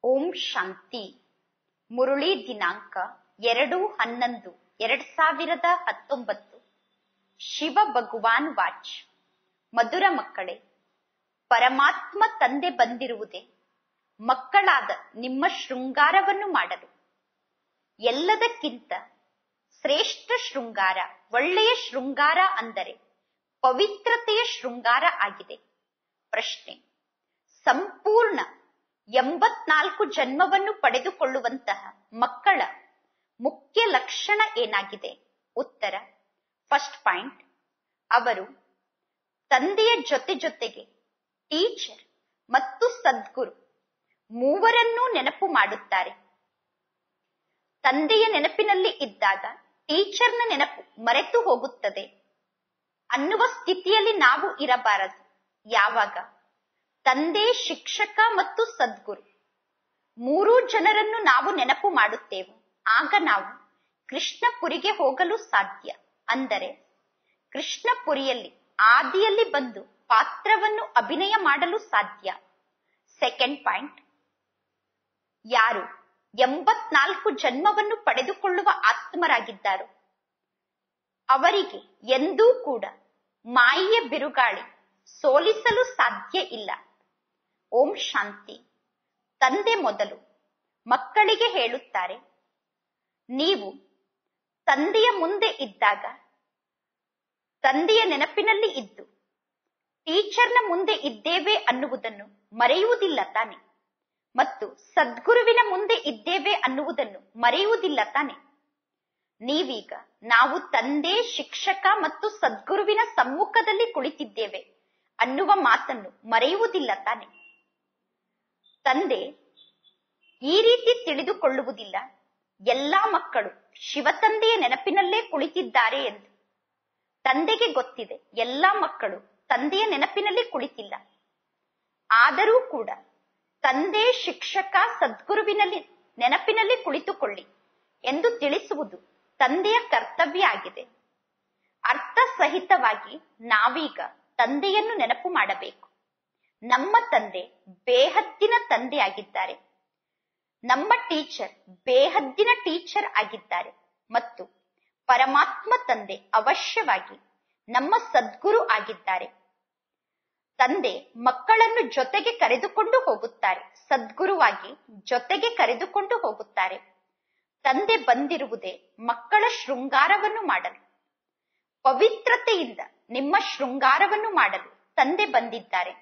ಓಂ ಶಾಂತಿ. ಮುರುಳಿ ದಿನಾಂಕ 2/11/2019. ಶಿವ ಭಗವಾನ್ ವಾಚ್. ಮಧುರ ಮಕ್ಕಳೇ, ಪರಮಾತ್ಮ ತಂದೆ ಬಂದಿರುವುದೇ ಮಕ್ಕಳಾದ ನಿಮ್ಮ ಶೃಂಗಾರವನ್ನು ಮಾಡಲು. ಎಲ್ಲದಕ್ಕಿಂತ ಶ್ರೇಷ್ಠ ಶೃಂಗಾರ, ಒಳ್ಳೆಯ ಶೃಂಗಾರ ಅಂದರೆ ಪವಿತ್ರತೆಯ ಶೃಂಗಾರ ಆಗಿದೆ. ಪ್ರಶ್ನೆ: ಸಂಪೂರ್ಣ 84 ಜನ್ಮವನ್ನು ಪಡೆದುಕೊಳ್ಳುವಂತಹ ಮಕ್ಕಳ ಮುಖ್ಯ ಲಕ್ಷಣ ಏನಾಗಿದೆ? ಉತ್ತರ: ಫಸ್ಟ್ ಪಾಯಿಂಟ್, ಅವರು ತಂದೆಯ ಜೊತೆಗೆ ಟೀಚರ್ ಮತ್ತು ಸದ್ಗುರು ಮೂವರನ್ನೂ ನೆನಪು ಮಾಡುತ್ತಾರೆ. ತಂದೆಯ ನೆನಪಿನಲ್ಲಿ ಇದ್ದಾಗ ಟೀಚರ್ನ ನೆನಪು ಮರೆತು ಹೋಗುತ್ತದೆ ಅನ್ನುವ ಸ್ಥಿತಿಯಲ್ಲಿ ನಾವು ಇರಬಾರದು. ಯಾವಾಗ ತಂದೆ, ಶಿಕ್ಷಕ ಮತ್ತು ಸದ್ಗುರು ಮೂರೂ ಜನರನ್ನು ನಾವು ನೆನಪು ಮಾಡುತ್ತೇವೆ, ಆಗ ನಾವು ಕೃಷ್ಣಪುರಿಗೆ ಹೋಗಲು ಸಾಧ್ಯ. ಅಂದರೆ ಕೃಷ್ಣಪುರಿಯಲ್ಲಿ ಆದಿಯಲ್ಲಿ ಬಂದು ಪಾತ್ರವನ್ನು ಅಭಿನಯ ಮಾಡಲು ಸಾಧ್ಯ. ಸೆಕೆಂಡ್ ಪಾಯಿಂಟ್, ಯಾರು 84 ಜನ್ಮವನ್ನು ಪಡೆದುಕೊಳ್ಳುವ ಆತ್ಮರಾಗಿದ್ದಾರೋ ಅವರಿಗೆ ಎಂದೂ ಕೂಡ ಮಾಯೆಯ ಬಿರುಗಾಳಿ ಸೋಲಿಸಲು ಸಾಧ್ಯ ಇಲ್ಲ. ಓಂ ಶಾಂತಿ. ತಂದೆ ಮೊದಲು ಮಕ್ಕಳಿಗೆ ಹೇಳುತ್ತಾರೆ, ನೀವು ತಂದೆಯ ಮುಂದೆ ಇದ್ದಾಗ ತಂದೆಯ ನೆನಪಿನಲ್ಲಿ ಇದ್ದು ಟೀಚರ್ನ ಮುಂದೆ ಇದ್ದೇವೆ ಅನ್ನುವುದನ್ನು ಮರೆಯುವುದಿಲ್ಲ ತಾನೆ, ಮತ್ತು ಸದ್ಗುರುವಿನ ಮುಂದೆ ಇದ್ದೇವೆ ಅನ್ನುವುದನ್ನು ಮರೆಯುವುದಿಲ್ಲ ತಾನೆ. ನೀವೀಗ ನಾವು ತಂದೆ, ಶಿಕ್ಷಕ ಮತ್ತು ಸದ್ಗುರುವಿನ ಸಮ್ಮುಖದಲ್ಲಿ ಕುಳಿತಿದ್ದೇವೆ ಅನ್ನುವ ಮಾತನ್ನು ಮರೆಯುವುದಿಲ್ಲ ತಾನೆ. ತಂದೆ ಈ ರೀತಿ ತಿಳಿದುಕೊಳ್ಳುವುದಿಲ್ಲ, ಎಲ್ಲಾ ಮಕ್ಕಳು ಶಿವತಂದೆಯ ನೆನಪಿನಲ್ಲೇ ಕುಳಿತಿದ್ದಾರೆ ಎಂದು. ತಂದೆಗೆ ಗೊತ್ತಿದೆ ಎಲ್ಲಾ ಮಕ್ಕಳು ತಂದೆಯ ನೆನಪಿನಲ್ಲಿ ಕುಳಿತಿಲ್ಲ. ಆದರೂ ಕೂಡ ತಂದೆ, ಶಿಕ್ಷಕ, ಸದ್ಗುರುವಿನಲ್ಲಿ ನೆನಪಿನಲ್ಲಿ ಕುಳಿತುಕೊಳ್ಳಿ ಎಂದು ತಿಳಿಸುವುದು ತಂದೆಯ ಕರ್ತವ್ಯ ಆಗಿದೆ. ಅರ್ಥ ಸಹಿತವಾಗಿ ನಾವೀಗ ತಂದೆಯನ್ನು ನೆನಪು ಮಾಡಬೇಕು. ನಮ್ಮ ತಂದೆ ಬೇಹದ್ದಿನ ತಂದೆ ಆಗಿದ್ದಾರೆ, ನಮ್ಮ ಟೀಚರ್ ಬೇಹದ್ದಿನ ಟೀಚರ್ ಆಗಿದ್ದಾರೆ, ಮತ್ತು ಪರಮಾತ್ಮ ತಂದೆ ಅವಶ್ಯವಾಗಿ ನಮ್ಮ ಸದ್ಗುರು ಆಗಿದ್ದಾರೆ. ತಂದೆ ಮಕ್ಕಳನ್ನು ಜೊತೆಗೆ ಕರೆದುಕೊಂಡು ಹೋಗುತ್ತಾರೆ, ಸದ್ಗುರುವಾಗಿ ಜೊತೆಗೆ ಕರೆದುಕೊಂಡು ಹೋಗುತ್ತಾರೆ. ತಂದೆ ಬಂದಿರುವುದೇ ಮಕ್ಕಳ ಶೃಂಗಾರವನ್ನು ಮಾಡಲು. ಪವಿತ್ರತೆಯಿಂದ ನಿಮ್ಮ ಶೃಂಗಾರವನ್ನು ಮಾಡಲು ತಂದೆ ಬಂದಿದ್ದಾರೆ.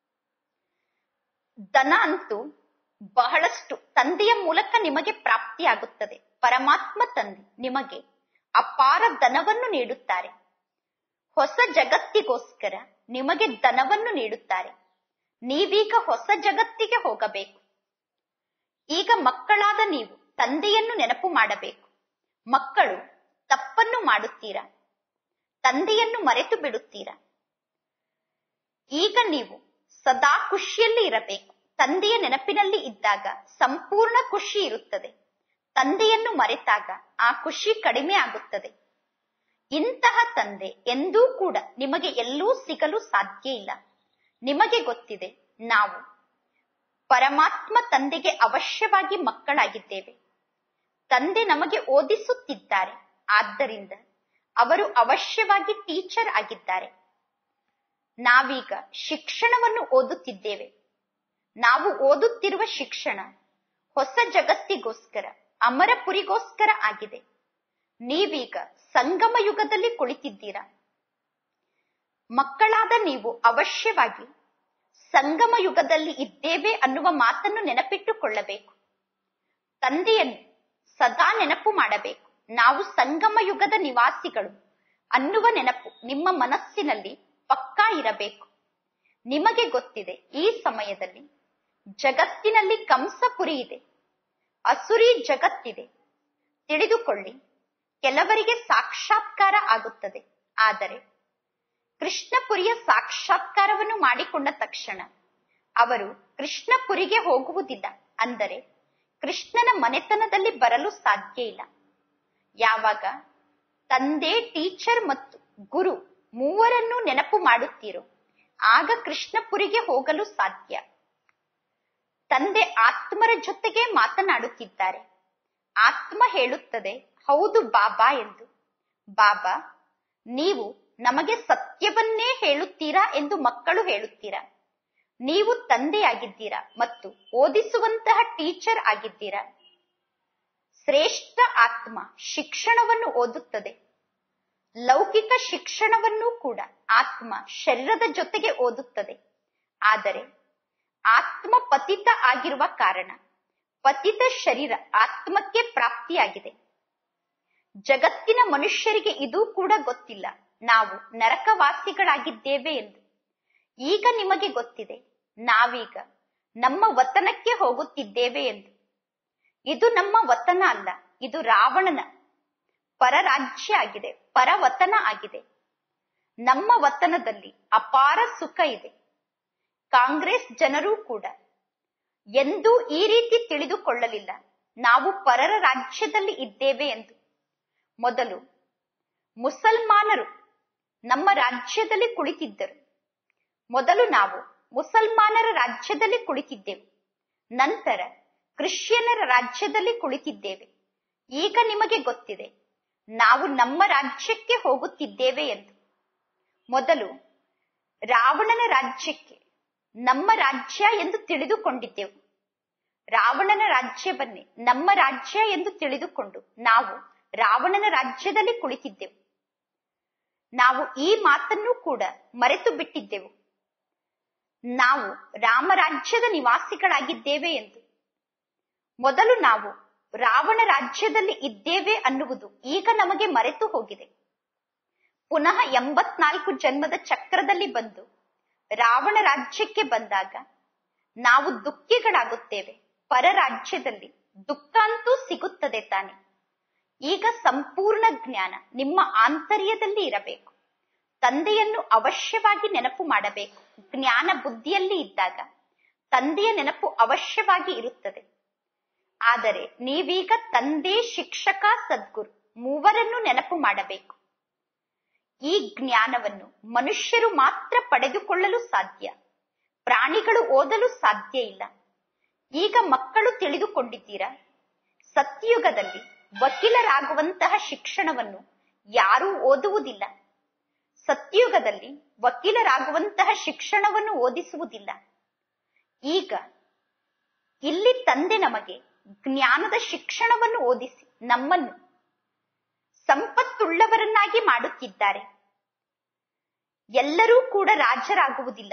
ಧನ ಅಂತೂ ಬಹಳಷ್ಟು ತಂದೆಯ ಮೂಲಕ ನಿಮಗೆ ಪ್ರಾಪ್ತಿಯಾಗುತ್ತದೆ. ಪರಮಾತ್ಮ ತಂದೆ ನಿಮಗೆ ಅಪಾರ ಧನವನ್ನು ನೀಡುತ್ತಾರೆ. ಹೊಸ ಜಗತ್ತಿಗೋಸ್ಕರ ನಿಮಗೆ ಧನವನ್ನು ನೀಡುತ್ತಾರೆ. ನೀವೀಗ ಹೊಸ ಜಗತ್ತಿಗೆ ಹೋಗಬೇಕು. ಈಗ ಮಕ್ಕಳಾದ ನೀವು ತಂದೆಯನ್ನು ನೆನಪು ಮಾಡಬೇಕು. ಮಕ್ಕಳು ತಪ್ಪನ್ನು ಮಾಡುತ್ತೀರಾ? ತಂದೆಯನ್ನು ಮರೆತು ಬಿಡುತ್ತೀರಾ? ಈಗ ನೀವು ಸದಾ ಖುಷಿಯಲ್ಲಿ ಇರಬೇಕು. ತಂದೆಯ ನೆನಪಿನಲ್ಲಿ ಇದ್ದಾಗ ಸಂಪೂರ್ಣ ಖುಷಿ ಇರುತ್ತದೆ. ತಂದೆಯನ್ನು ಮರೆತಾಗ ಆ ಖುಷಿ ಕಡಿಮೆ ಆಗುತ್ತದೆ. ಇಂತಹ ತಂದೆ ಎಂದೂ ಕೂಡ ನಿಮಗೆ ಎಲ್ಲೂ ಸಿಗಲು ಸಾಧ್ಯ ಇಲ್ಲ. ನಿಮಗೆ ಗೊತ್ತಿದೆ, ನಾವು ಪರಮಾತ್ಮ ತಂದೆಗೆ ಅವಶ್ಯವಾಗಿ ಮಕ್ಕಳಾಗಿದ್ದೇವೆ. ತಂದೆ ನಮಗೆ ಓದಿಸುತ್ತಿದ್ದಾರೆ, ಆದ್ದರಿಂದ ಅವರು ಅವಶ್ಯವಾಗಿ ಟೀಚರ್ ಆಗಿದ್ದಾರೆ. ನಾವೀಗ ಶಿಕ್ಷಣವನ್ನು ಓದುತ್ತಿದ್ದೇವೆ. ನಾವು ಓದುತ್ತಿರುವ ಶಿಕ್ಷಣ ಹೊಸ ಜಗತ್ತಿಗೋಸ್ಕರ, ಅಮರಪುರಿಗೋಸ್ಕರ ಆಗಿದೆ. ನೀವೀಗ ಸಂಗಮ ಯುಗದಲ್ಲಿ ಕುಳಿತಿದ್ದೀರಾ. ಮಕ್ಕಳಾದ ನೀವು ಅವಶ್ಯವಾಗಿ ಸಂಗಮ ಯುಗದಲ್ಲಿ ಇದ್ದೇವೆ ಅನ್ನುವ ಮಾತನ್ನು ನೆನಪಿಟ್ಟುಕೊಳ್ಳಬೇಕು. ತಂದೆಯನ್ನು ಸದಾ ನೆನಪು ಮಾಡಬೇಕು. ನಾವು ಸಂಗಮ ಯುಗದ ನಿವಾಸಿಗಳು ಅನ್ನುವ ನೆನಪು ನಿಮ್ಮ ಮನಸ್ಸಿನಲ್ಲಿ ಪಕ್ಕಾ ಇರಬೇಕು. ನಿಮಗೆ ಗೊತ್ತಿದೆ, ಈ ಸಮಯದಲ್ಲಿ ಜಗತ್ತಿನಲ್ಲಿ ಕಂಸಪುರಿ ಇದೆ, ಅಸುರಿ ಜಗತ್ತಿದೆ. ತಿಳಿದುಕೊಳ್ಳಿ, ಕೆಲವರಿಗೆ ಸಾಕ್ಷಾತ್ಕಾರ ಆಗುತ್ತದೆ. ಆದರೆ ಕೃಷ್ಣಪುರಿಯ ಸಾಕ್ಷಾತ್ಕಾರವನ್ನು ಮಾಡಿಕೊಂಡ ತಕ್ಷಣ ಅವರು ಕೃಷ್ಣಪುರಿಗೆ ಹೋಗುವುದಿಲ್ಲ. ಅಂದರೆ ಕೃಷ್ಣನ ಮನೆತನದಲ್ಲಿ ಬರಲು ಸಾಧ್ಯ ಇಲ್ಲ. ಯಾವಾಗ ತಂದೆ, ಟೀಚರ್ ಮತ್ತು ಗುರು ಮೂವರನ್ನೂ ನೆನಪು ಮಾಡುತ್ತೀರೋ ಆಗ ಕೃಷ್ಣಪುರಿಗೆ ಹೋಗಲು ಸಾಧ್ಯ. ತಂದೆ ಆತ್ಮರ ಜೊತೆಗೆ ಮಾತನಾಡುತ್ತಿದ್ದಾರೆ. ಆತ್ಮ ಹೇಳುತ್ತದೆ, ಹೌದು ಬಾಬಾ ಎಂದು. ಬಾಬಾ, ನೀವು ನಮಗೆ ಸತ್ಯವನ್ನೇ ಹೇಳುತ್ತೀರಾ ಎಂದು ಮಕ್ಕಳು ಹೇಳುತ್ತೀರಾ. ನೀವು ತಂದೆಯಾಗಿದ್ದೀರಾ ಮತ್ತು ಓದಿಸುವಂತಹ ಟೀಚರ್ ಆಗಿದ್ದೀರಾ. ಶ್ರೇಷ್ಠ ಆತ್ಮ ಶಿಕ್ಷಣವನ್ನು ಓದುತ್ತದೆ. ಲೌಕಿಕ ಶಿಕ್ಷಣವನ್ನೂ ಕೂಡ ಆತ್ಮ ಶರೀರದ ಜೊತೆಗೆ ಓದುತ್ತದೆ. ಆದರೆ ಆತ್ಮ ಪತಿತ ಆಗಿರುವ ಕಾರಣ ಪತಿತ ಶರೀರ ಆತ್ಮಕ್ಕೆ ಪ್ರಾಪ್ತಿಯಾಗಿದೆ. ಜಗತ್ತಿನ ಮನುಷ್ಯರಿಗೆ ಇದೂ ಕೂಡ ಗೊತ್ತಿಲ್ಲ, ನಾವು ನರಕವಾಸಿಗಳಾಗಿದ್ದೇವೆ ಎಂದು. ಈಗ ನಿಮಗೆ ಗೊತ್ತಿದೆ, ನಾವೀಗ ನಮ್ಮ ವತನಕ್ಕೆ ಹೋಗುತ್ತಿದ್ದೇವೆ ಎಂದು. ಇದು ನಮ್ಮ ವತನ ಅಲ್ಲ, ಇದು ರಾವಣನ ಪರರಾಜ್ಯ ಆಗಿದೆ, ಪರವತನ ಆಗಿದೆ. ನಮ್ಮ ವತನದಲ್ಲಿ ಅಪಾರ ಸುಖ ಇದೆ. ಕಾಂಗ್ರೆಸ್ ಜನರೂ ಕೂಡ ಎಂದೂ ಈ ರೀತಿ ತಿಳಿದುಕೊಳ್ಳಲಿಲ್ಲ, ನಾವು ಪರರ ರಾಜ್ಯದಲ್ಲಿ ಇದ್ದೇವೆ ಎಂದು. ಮೊದಲು ಮುಸಲ್ಮಾನರು ನಮ್ಮ ರಾಜ್ಯದಲ್ಲಿ ಕುಳಿತಿದ್ದರು. ಮೊದಲು ನಾವು ಮುಸಲ್ಮಾನರ ರಾಜ್ಯದಲ್ಲಿ ಕುಳಿತಿದ್ದೆವು. ನಂತರ ಕ್ರಿಶ್ಚಿಯನರ ರಾಜ್ಯದಲ್ಲಿ ಕುಳಿತಿದ್ದೇವೆ. ಈಗ ನಿಮಗೆ ಗೊತ್ತಿದೆ, ನಾವು ನಮ್ಮ ರಾಜ್ಯಕ್ಕೆ ಹೋಗುತ್ತಿದ್ದೇವೆ ಎಂದು. ಮೊದಲು ರಾವಣನ ರಾಜ್ಯಕ್ಕೆ ನಮ್ಮ ರಾಜ್ಯ ಎಂದು ತಿಳಿದುಕೊಂಡಿದ್ದೆವು. ರಾವಣನ ರಾಜ್ಯವನ್ನೇ ನಮ್ಮ ರಾಜ್ಯ ಎಂದು ತಿಳಿದುಕೊಂಡು ನಾವು ರಾವಣನ ರಾಜ್ಯದಲ್ಲಿ ಕುಳಿತಿದ್ದೆವು. ನಾವು ಈ ಮಾತನ್ನು ಕೂಡ ಮರೆತು ಬಿಟ್ಟಿದ್ದೆವು, ನಾವು ರಾಮರಾಜ್ಯದ ನಿವಾಸಿಗಳಾಗಿದ್ದೇವೆ ಎಂದು. ಮೊದಲು ನಾವು ರಾವಣ ರಾಜ್ಯದಲ್ಲಿ ಇದ್ದೇವೆ ಅನ್ನುವುದು ಈಗ ನಮಗೆ ಮರೆತು ಹೋಗಿದೆ. ಪುನಃ 84 ಜನ್ಮದ ಚಕ್ರದಲ್ಲಿ ಬಂದು ರಾವಣ ರಾಜ್ಯಕ್ಕೆ ಬಂದಾಗ ನಾವು ದುಃಖಿಗಳಾಗುತ್ತೇವೆ. ಪರ ರಾಜ್ಯದಲ್ಲಿ ದುಃಖ ಅಂತೂ ಸಿಗುತ್ತದೆ ತಾನೆ. ಈಗ ಸಂಪೂರ್ಣ ಜ್ಞಾನ ನಿಮ್ಮ ಆಂತರ್ಯದಲ್ಲಿ ಇರಬೇಕು. ತಂದೆಯನ್ನು ಅವಶ್ಯವಾಗಿ ನೆನಪು ಮಾಡಬೇಕು. ಜ್ಞಾನ ಬುದ್ಧಿಯಲ್ಲಿ ಇದ್ದಾಗ ತಂದೆಯ ನೆನಪು ಅವಶ್ಯವಾಗಿ ಇರುತ್ತದೆ. ಆದರೆ ನೀವೀಗ ತಂದೆ, ಶಿಕ್ಷಕ, ಸದ್ಗುರು ಮೂವರನ್ನು ನೆನಪು ಮಾಡಬೇಕು. ಈ ಜ್ಞಾನವನ್ನು ಮನುಷ್ಯರು ಮಾತ್ರ ಪಡೆದುಕೊಳ್ಳಲು ಸಾಧ್ಯ, ಪ್ರಾಣಿಗಳು ಓದಲು ಸಾಧ್ಯ ಇಲ್ಲ. ಈಗ ಮಕ್ಕಳು ತಿಳಿದುಕೊಂಡಿದ್ದೀರಾ, ಸತ್ಯಯುಗದಲ್ಲಿ ವಕೀಲರಾಗುವಂತಹ ಶಿಕ್ಷಣವನ್ನು ಯಾರೂ ಓದುವುದಿಲ್ಲ. ಸತ್ಯಯುಗದಲ್ಲಿ ವಕೀಲರಾಗುವಂತಹ ಶಿಕ್ಷಣವನ್ನು ಓದಿಸುವುದಿಲ್ಲ. ಈಗ ಇಲ್ಲಿ ತಂದೆ ನಮಗೆ ಜ್ಞಾನದ ಶಿಕ್ಷಣವನ್ನು ಓದಿಸಿ ನಮ್ಮನ್ನು ಸಂಪತ್ತುಳ್ಳವರನ್ನಾಗಿ ಮಾಡುತ್ತಿದ್ದಾರೆ. ಎಲ್ಲರೂ ಕೂಡ ರಾಜರಾಗುವುದಿಲ್ಲ.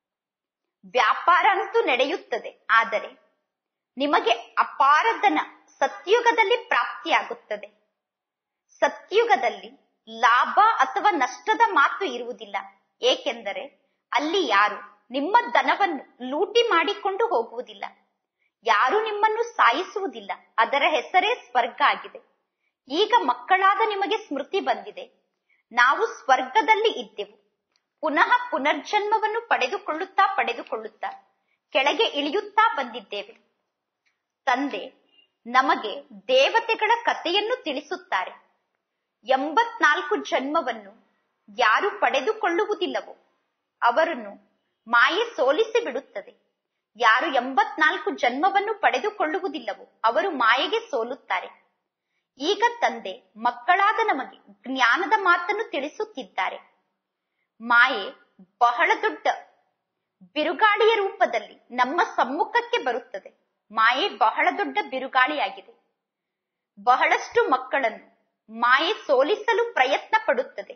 ವ್ಯಾಪಾರ ಅಂತೂ ನಡೆಯುತ್ತದೆ, ಆದರೆ ನಿಮಗೆ ಅಪಾರ ಧನ ಸತ್ಯುಗದಲ್ಲಿ ಪ್ರಾಪ್ತಿಯಾಗುತ್ತದೆ. ಸತ್ಯುಗದಲ್ಲಿ ಲಾಭ ಅಥವಾ ನಷ್ಟದ ಮಾತು ಇರುವುದಿಲ್ಲ. ಏಕೆಂದರೆ ಅಲ್ಲಿ ಯಾರು ನಿಮ್ಮ ಧನವನ್ನು ಲೂಟಿ ಮಾಡಿಕೊಂಡು ಹೋಗುವುದಿಲ್ಲ, ಯಾರು ನಿಮ್ಮನ್ನು ಸಾಯಿಸುವುದಿಲ್ಲ. ಅದರ ಹೆಸರೇ ಸ್ವರ್ಗ ಆಗಿದೆ. ಈಗ ಮಕ್ಕಳಾದ ನಿಮಗೆ ಸ್ಮೃತಿ ಬಂದಿದೆ, ನಾವು ಸ್ವರ್ಗದಲ್ಲಿ ಇದ್ದೆವು. ಪುನಃ ಪುನರ್ಜನ್ಮವನ್ನು ಪಡೆದುಕೊಳ್ಳುತ್ತಾ ಕೆಳಗೆ ಇಳಿಯುತ್ತಾ ಬಂದಿದ್ದೇವೆ. ತಂದೆ ನಮಗೆ ದೇವತೆಗಳ ಕಥೆಯನ್ನು ತಿಳಿಸುತ್ತಾರೆ. 84 ಜನ್ಮವನ್ನು ಯಾರು ಪಡೆದುಕೊಳ್ಳುವುದಿಲ್ಲವೋ ಅವರನ್ನು ಮಾಯೆ ಸೋಲಿಸಿ ಬಿಡುತ್ತದೆ. ಯಾರು 84 ಜನ್ಮವನ್ನು ಪಡೆದುಕೊಳ್ಳುವುದಿಲ್ಲವೋ ಅವರು ಮಾಯೆಗೆ ಸೋಲುತ್ತಾರೆ. ಈಗ ತಂದೆ ಮಕ್ಕಳಾದ ನಮಗೆ ಜ್ಞಾನದ ಮಾತನ್ನು ತಿಳಿಸುತ್ತಿದ್ದಾರೆ. ಮಾಯೆ ಬಹಳ ದೊಡ್ಡ ಬಿರುಗಾಳಿಯ ರೂಪದಲ್ಲಿ ನಮ್ಮ ಸಮ್ಮುಖಕ್ಕೆ ಬರುತ್ತದೆ. ಮಾಯೆ ಬಹಳ ದೊಡ್ಡ ಬಿರುಗಾಳಿಯಾಗಿದೆ. ಬಹಳಷ್ಟು ಮಕ್ಕಳನ್ನು ಮಾಯೆ ಸೋಲಿಸಲು ಪ್ರಯತ್ನ ಪಡುತ್ತದೆ.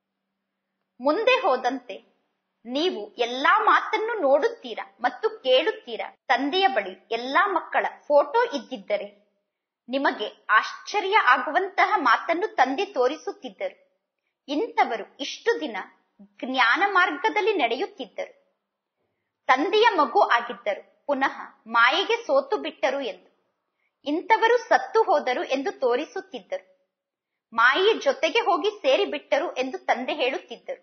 ಮುಂದೆ ಹೋದಂತೆ ನೀವು ಎಲ್ಲಾ ಮಾತನ್ನು ನೋಡುತ್ತೀರಾ ಮತ್ತು ಕೇಳುತ್ತೀರಾ. ತಂದೆಯ ಬಳಿ ಎಲ್ಲಾ ಮಕ್ಕಳ ಫೋಟೋ ಇದ್ದಿದ್ದರೆ ನಿಮಗೆ ಆಶ್ಚರ್ಯ ಆಗುವಂತಹ ಮಾತನ್ನು ತಂದೆ ತೋರಿಸುತ್ತಿದ್ದರು. ಇಂಥವರು ಇಷ್ಟು ದಿನ ಜ್ಞಾನ ಮಾರ್ಗದಲ್ಲಿ ನಡೆಯುತ್ತಿದ್ದರು, ತಂದೆಯ ಮಗು ಆಗಿದ್ದರು, ಪುನಃ ಮಾಯೆಗೆ ಸೋತು ಬಿಟ್ಟರು ಎಂದು. ಇಂಥವರು ಸತ್ತು ಹೋದರು ಎಂದು ತೋರಿಸುತ್ತಿದ್ದರು. ಮಾಯೆಯ ಜೊತೆಗೆ ಹೋಗಿ ಸೇರಿಬಿಟ್ಟರು ಎಂದು ತಂದೆ ಹೇಳುತ್ತಿದ್ದರು.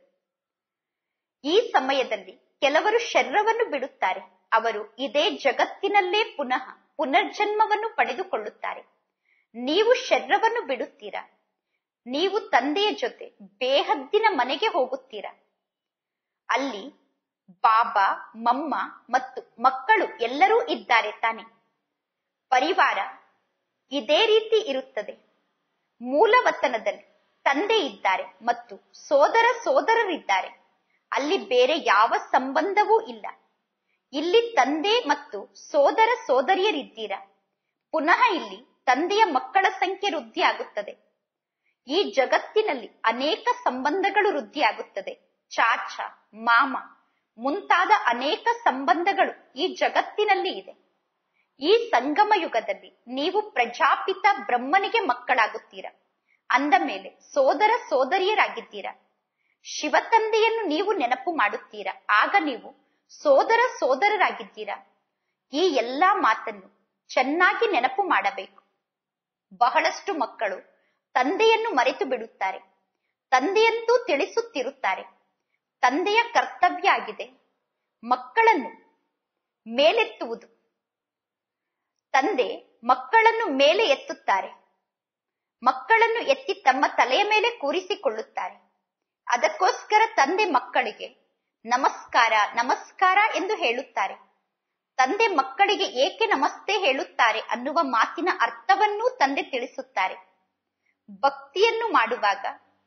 ಈ ಸಮಯದಲ್ಲಿ ಕೆಲವರು ಶರೀರವನ್ನು ಬಿಡುತ್ತಾರೆ. ಅವರು ಇದೇ ಜಗತ್ತಿನಲ್ಲೇ ಪುನಃ ಪುನರ್ಜನ್ಮವನ್ನು ಪಡೆದುಕೊಳ್ಳುತ್ತಾರೆ. ನೀವು ಶರೀರವನ್ನು ಬಿಡುತ್ತೀರಾ, ನೀವು ತಂದೆಯ ಜೊತೆ ಬೇಹದ್ದಿನ ಮನೆಗೆ ಹೋಗುತ್ತೀರಾ. ಅಲ್ಲಿ ಬಾಬಾ, ಮಮ್ಮ ಮತ್ತು ಮಕ್ಕಳು ಎಲ್ಲರೂ ಇದ್ದಾರೆ ತಾನೆ. ಪರಿವಾರ ಇದೇ ರೀತಿ ಇರುತ್ತದೆ. ಮೂಲವತನದಲ್ಲಿ ತಂದೆ ಇದ್ದಾರೆ ಮತ್ತು ಸೋದರ ಸೋದರರಿದ್ದಾರೆ. ಅಲ್ಲಿ ಬೇರೆ ಯಾವ ಸಂಬಂಧವೂ ಇಲ್ಲ. ಇಲ್ಲಿ ತಂದೆ ಮತ್ತು ಸೋದರ ಸೋದರಿಯರಿದ್ದೀರಾ. ಪುನಃ ಇಲ್ಲಿ ತಂದೆಯ ಮಕ್ಕಳ ಸಂಖ್ಯೆ ವೃದ್ಧಿಯಾಗುತ್ತದೆ. ಈ ಜಗತ್ತಿನಲ್ಲಿ ಅನೇಕ ಸಂಬಂಧಗಳು ವೃದ್ಧಿಯಾಗುತ್ತದೆ. ಚಾಚಾ, ಮಾಮ ಮುಂತಾದ ಅನೇಕ ಸಂಬಂಧಗಳು ಈ ಜಗತ್ತಿನಲ್ಲಿ ಇದೆ. ಈ ಸಂಗಮ ಯುಗದಲ್ಲಿ ನೀವು ಪ್ರಜಾಪಿತ ಬ್ರಹ್ಮನಿಗೆ ಮಕ್ಕಳಾಗುತ್ತೀರಾ. ಅಂದ ಮೇಲೆ ಸೋದರ ಸೋದರಿಯರಾಗಿದ್ದೀರಾ. ಶಿವ ತಂದೆಯನ್ನು ನೀವು ನೆನಪು ಮಾಡುತ್ತೀರಾ. ಆಗ ನೀವು ಸೋದರ ಸೋದರರಾಗಿದ್ದೀರಾ. ಈ ಎಲ್ಲಾ ಮಾತನ್ನು ಚೆನ್ನಾಗಿ ನೆನಪು ಮಾಡಬೇಕು. ಬಹಳಷ್ಟು ಮಕ್ಕಳು ತಂದೆಯನ್ನು ಮರೆತು ಬಿಡುತ್ತಾರೆ. ತಂದೆಯಂತೂ ತಿಳಿಸುತ್ತಿರುತ್ತಾರೆ. ತಂದೆಯ ಕರ್ತವ್ಯ ಆಗಿದೆ ಮಕ್ಕಳನ್ನು ಮೇಲೆತ್ತುವುದು. ತಂದೆ ಮಕ್ಕಳನ್ನು ಮೇಲೆ ಎತ್ತುತ್ತಾರೆ. ಮಕ್ಕಳನ್ನು ಎತ್ತಿ ತಮ್ಮ ತಲೆಯ ಮೇಲೆ ಕೂರಿಸಿಕೊಳ್ಳುತ್ತಾರೆ. ಅದಕ್ಕೋಸ್ಕರ ತಂದೆ ಮಕ್ಕಳಿಗೆ ನಮಸ್ಕಾರ ನಮಸ್ಕಾರ ಎಂದು ಹೇಳುತ್ತಾರೆ. ತಂದೆ ಮಕ್ಕಳಿಗೆ ಏಕೆ ನಮಸ್ತೆ ಹೇಳುತ್ತಾರೆ ಅನ್ನುವ ಮಾತಿನ ಅರ್ಥವನ್ನೂ ತಂದೆ ತಿಳಿಸುತ್ತಾರೆ. ಭಕ್ತಿಯನ್ನು ಮಾಡುವಾಗ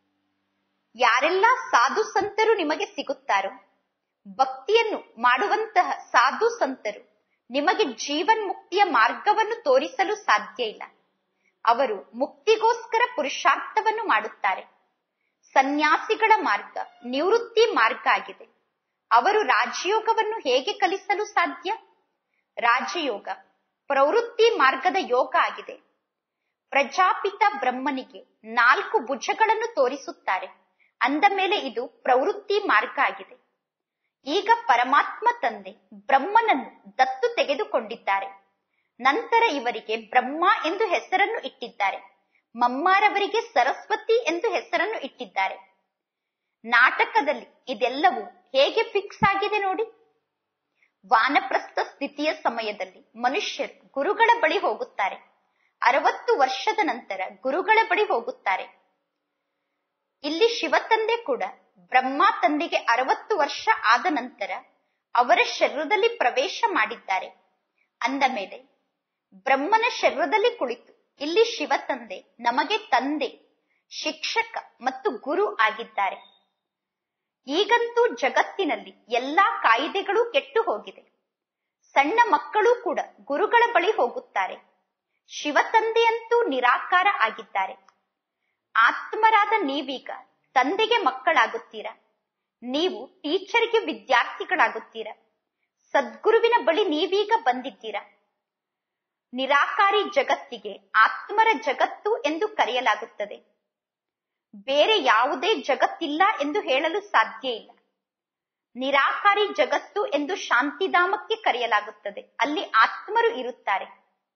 ಯಾರೆಲ್ಲ ಸಾಧು ಸಂತರು ನಿಮಗೆ ಸಿಗುತ್ತಾರೋ, ಭಕ್ತಿಯನ್ನು ಮಾಡುವಂತಹ ಸಾಧು ಸಂತರು ನಿಮಗೆ ಜೀವನ್ಮುಕ್ತಿಯ ಮಾರ್ಗವನ್ನು ತೋರಿಸಲು ಸಾಧ್ಯ ಇಲ್ಲ. ಅವರು ಮುಕ್ತಿಗೋಸ್ಕರ ಪುರುಷಾರ್ಥವನ್ನು ಮಾಡುತ್ತಾರೆ. ಸನ್ಯಾಸಿಗಳ ಮಾರ್ಗ ನಿವೃತ್ತಿ ಮಾರ್ಗ ಆಗಿದೆ. ಅವರು ರಾಜಯೋಗವನ್ನು ಹೇಗೆ ಕಲಿಸಲು ಸಾಧ್ಯ? ರಾಜಯೋಗ ಪ್ರವೃತ್ತಿ ಮಾರ್ಗದ ಯೋಗ ಆಗಿದೆ. ಪ್ರಜಾಪಿತ ಬ್ರಹ್ಮನಿಗೆ 4 ಭುಜಗಳನ್ನು ತೋರಿಸುತ್ತಾರೆ. ಅಂದ ಮೇಲೆ ಇದು ಪ್ರವೃತ್ತಿ ಮಾರ್ಗ ಆಗಿದೆ. ಈಗ ಪರಮಾತ್ಮ ತಂದೆ ಬ್ರಹ್ಮನನ್ನು ದತ್ತು ತೆಗೆದುಕೊಂಡಿದ್ದಾರೆ. ನಂತರ ಇವರಿಗೆ ಬ್ರಹ್ಮ ಎಂದು ಹೆಸರನ್ನು ಇಟ್ಟಿದ್ದಾರೆ. ಮಮ್ಮಾರವರಿಗೆ ಸರಸ್ವತಿ ಎಂದು ಹೆಸರನ್ನು ಇಟ್ಟಿದ್ದಾರೆ. ನಾಟಕದಲ್ಲಿ ಇದೆಲ್ಲವೂ ಹೇಗೆ ಫಿಕ್ಸ್ ಆಗಿದೆ ನೋಡಿ. ವಾನಪ್ರಸ್ಥ ಸ್ಥಿತಿಯ ಸಮಯದಲ್ಲಿ ಮನುಷ್ಯರು ಗುರುಗಳ ಬಳಿ ಹೋಗುತ್ತಾರೆ. 60 ವರ್ಷದ ನಂತರ ಗುರುಗಳ ಬಳಿ ಹೋಗುತ್ತಾರೆ. ಇಲ್ಲಿ ಶಿವ ತಂದೆ ಕೂಡ ಬ್ರಹ್ಮ ತಂದೆಗೆ 60 ವರ್ಷ ಆದ ನಂತರ ಅವರ ಶರೀರದಲ್ಲಿ ಪ್ರವೇಶ ಮಾಡಿದ್ದಾರೆ. ಅಂದ ಮೇಲೆ ಬ್ರಹ್ಮನ ಶರೀರದಲ್ಲಿ ಕುಳಿತು ಇಲ್ಲಿ ಶಿವ ತಂದೆ ನಮಗೆ ತಂದೆ, ಶಿಕ್ಷಕ ಮತ್ತು ಗುರು ಆಗಿದ್ದಾರೆ. ಈಗಂತೂ ಜಗತ್ತಿನಲ್ಲಿ ಎಲ್ಲಾ ಕಾಯಿದೆಗಳು ಕೆಟ್ಟು ಹೋಗಿದೆ. ಸಣ್ಣ ಮಕ್ಕಳು ಕೂಡ ಗುರುಗಳ ಬಳಿ ಹೋಗುತ್ತಾರೆ. ಶಿವ ತಂದೆಯಂತೂ ನಿರಾಕಾರ ಆಗಿದ್ದಾರೆ. ಆತ್ಮರಾದ ನೀವೀಗ ತಂದೆಗೆ ಮಕ್ಕಳಾಗುತ್ತೀರಾ. ನೀವು ಟೀಚರ್ಗೆ ವಿದ್ಯಾರ್ಥಿಗಳಾಗುತ್ತೀರಾ. ಸದ್ಗುರುವಿನ ಬಳಿ ನೀವೀಗ ಬಂದಿದ್ದೀರಾ. ನಿರಾಕಾರಿ ಜಗತ್ತಿಗೆ ಆತ್ಮರ ಜಗತ್ತು ಎಂದು ಕರೆಯಲಾಗುತ್ತದೆ. ಬೇರೆ ಯಾವುದೇ ಜಗತ್ತಿಲ್ಲ ಎಂದು ಹೇಳಲು ಸಾಧ್ಯ ಇಲ್ಲ. ನಿರಾಕಾರಿ ಜಗತ್ತು ಎಂದು ಶಾಂತಿಧಾಮಕ್ಕೆ ಕರೆಯಲಾಗುತ್ತದೆ. ಅಲ್ಲಿ ಆತ್ಮರು ಇರುತ್ತಾರೆ.